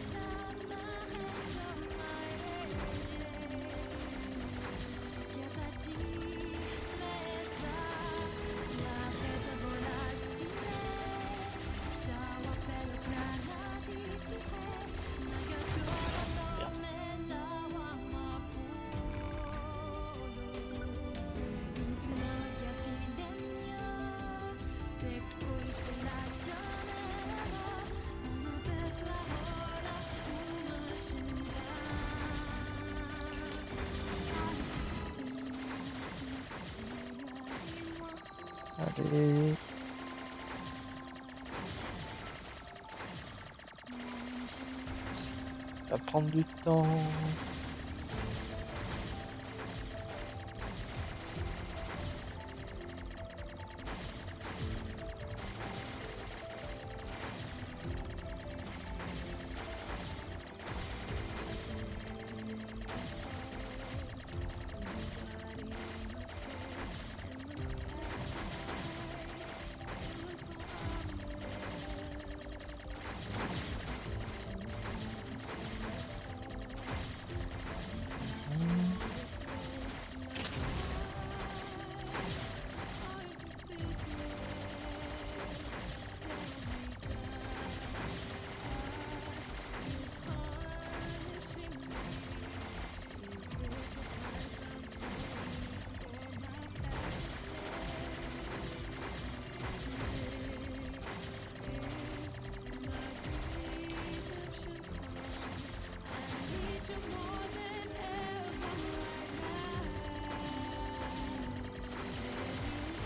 Allez. Ça va prendre du temps.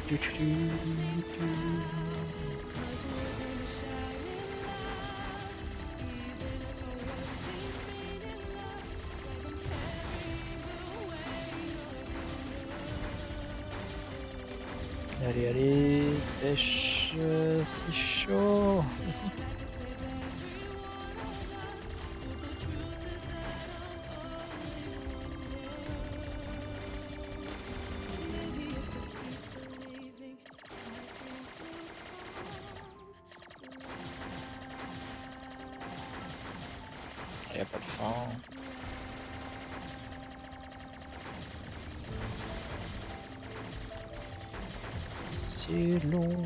Allez, allez, pêche, c'est chaud. Il n'y a pas de fin. C'est long.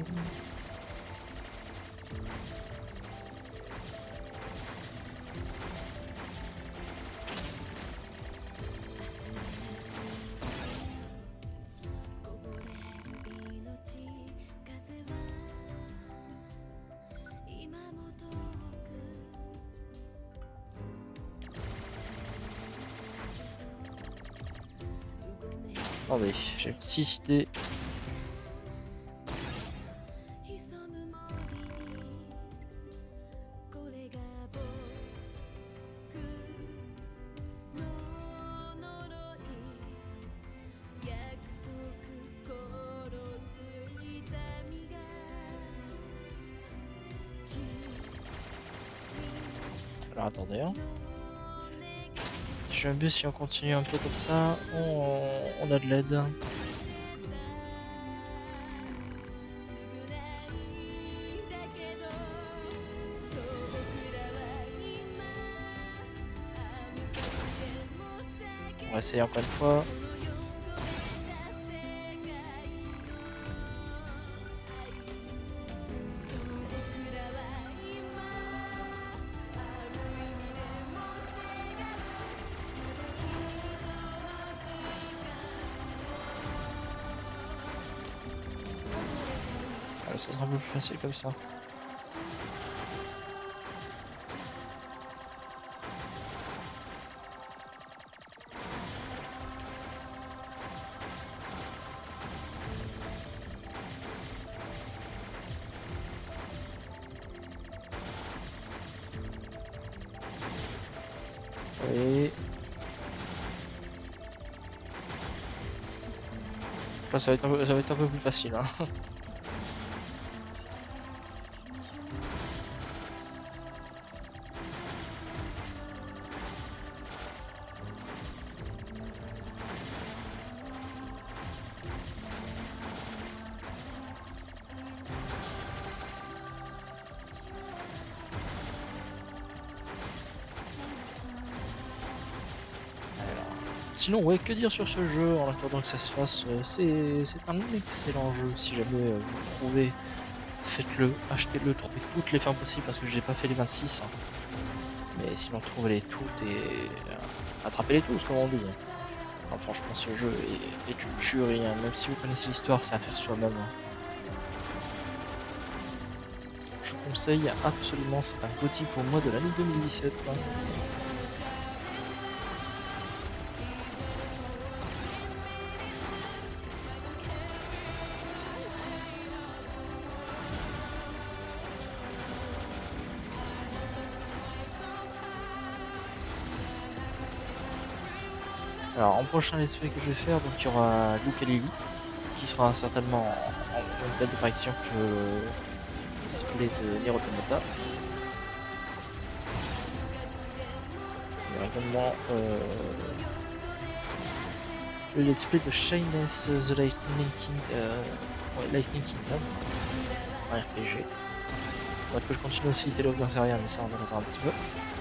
Attendez, j'ai une petite idée. Alors attendez, hein. J'aime bien si on continue un peu comme ça, on a de l'aide. On va essayer encore une fois. Ça sera un peu plus facile comme ça. Et là, ça va être un peu plus facile, hein. Sinon, ouais, que dire sur ce jeu en attendant que ça se fasse, c'est un excellent jeu. Si jamais vous le trouvez, faites-le, achetez-le, trouvez toutes les fins possibles parce que j'ai pas fait les 26. Hein. Mais sinon, trouvez-les toutes et attrapez-les tous, comme on dit. Enfin, franchement, ce jeu est une tuerie, hein. Même si vous connaissez l'histoire, c'est à faire soi-même. Hein. Je conseille absolument, c'est un GOTY pour moi de l'année 2017. Hein. Alors en prochain let's play que je vais faire, donc il y aura Luke et Lily, qui sera certainement en même date d'apparition que le display de Nier Automata. Il y aura également le let's play de Shyness The Lightning Kingdom, un RPG. On va que je continue aussi Tale of Berseria, mais ça on en attend un petit peu.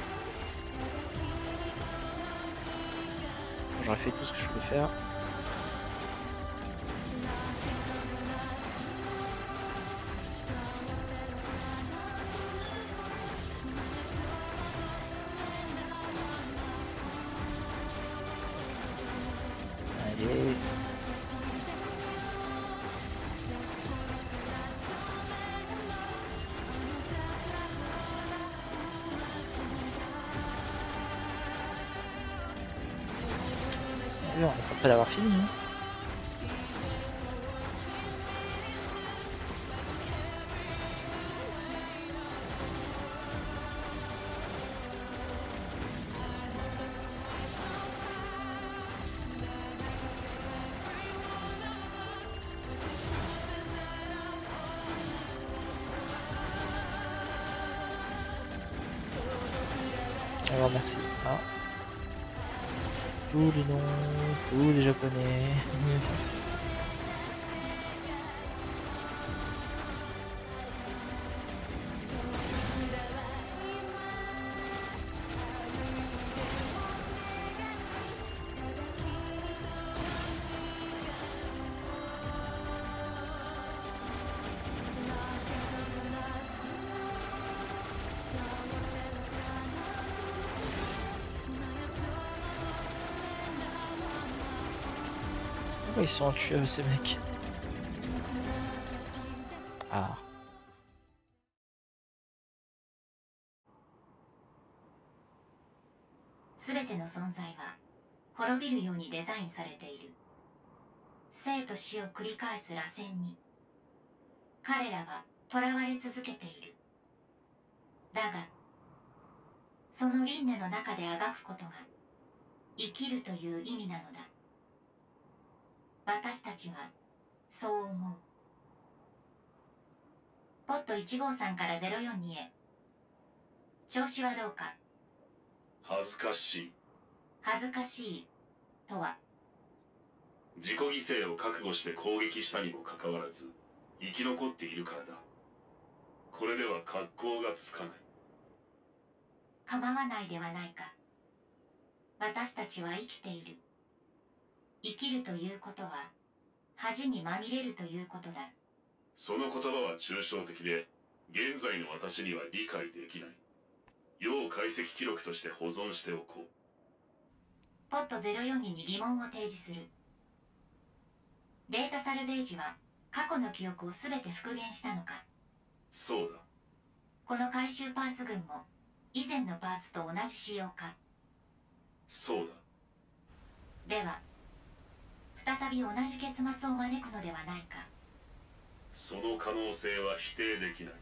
J'aurais fait tout ce que je voulais faire. Allez. On n'est pas près d'avoir fini. Hein. Alors merci. Ah. Tous les noms, tous les japonais. Pourquoi ils sont tués ces mecs? Ah. すべての存在は滅びるようにデザインされている。生と死を繰り返す螺旋に彼らは囚われ続けている。だがその輪廻の中であがくことが生きるという意味なのだ。私たちはそう思う。ポット1号さんから042へ。調子はどうか。 恥ずかしい。 恥ずかしいとは自己犠牲を覚悟して攻撃したにもかかわらず生き残っているからだ。これでは格好がつかない。 構わないではないか。私たちは生きている。生きるということは恥にまみれるということだ。 その言葉は抽象的で現在の私には理解できない。要解析記録として保存しておこう。 ポット042に疑問を提示する。データサルベージは過去の記憶を全て復元したのか。 そうだ。 この回収パーツ群も以前のパーツと同じ仕様か。 そうだ。 では再び同じ結末を招くのではないか。 その可能性は否定できない。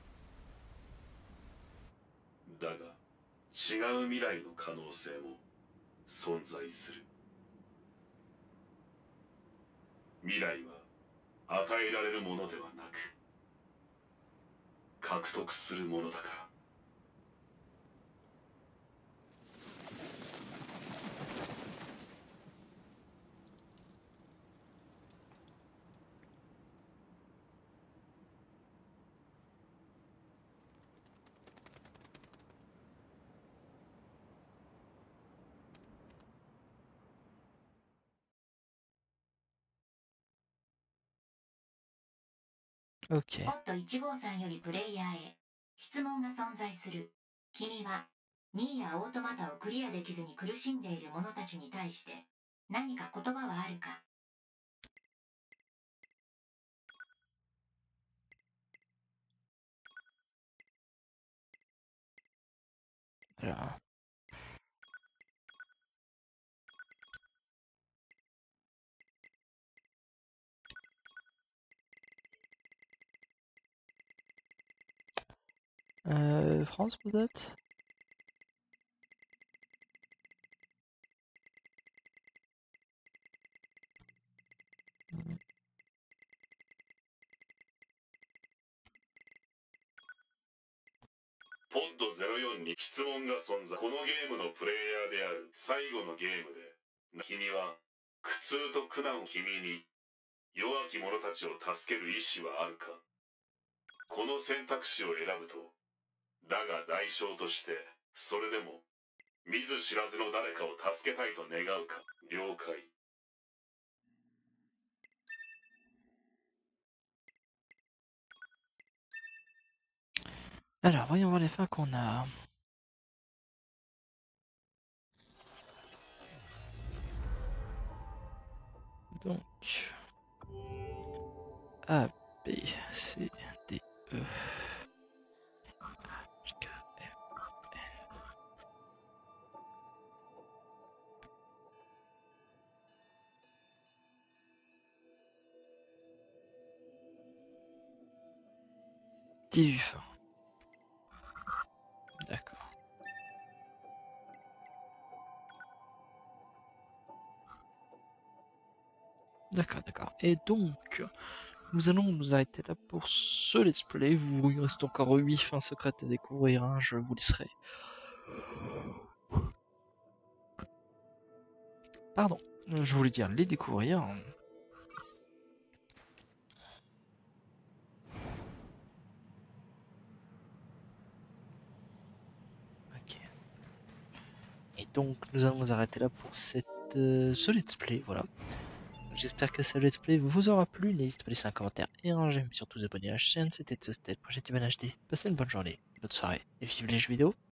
だが違う未来の可能性も存在する。未来は与えられるものではなく獲得するものだから。 Ok. ポット1号さんよりプレイヤーへ質問が存在する。君はニーやオートマタをクリアできずに苦しんでいる者たちに対して何か言葉はあるか。 Alors. France peut-être? ポッド04に質問が存在。このゲームのプレイヤーである最後のゲームで君は苦痛と苦難を君に弱き者たちを助ける意志はあるか。この選択肢を選ぶとだが代償としてそれでも見ず知らずの誰かを助けたいと願うか。了解。 Alors, voyons voir les fins qu'on a. Donc, A, B, C, D, E. H, K, L, N. Dix-huit fins. D'accord. D'accord. Et donc, nous allons nous arrêter là pour ce let's play. Il reste encore 8 fins secrètes à découvrir, hein. Je vous laisserai Pardon, je voulais dire les découvrir. Ok. Et donc nous allons nous arrêter là pour ce let's play, voilà. J'espère que ce let's play vous aura plu, n'hésitez pas à laisser un commentaire et un j'aime, surtout vous abonner à la chaîne, c'était le prochain Tiban HD. Passez une bonne journée, bonne soirée et vive les jeux vidéo.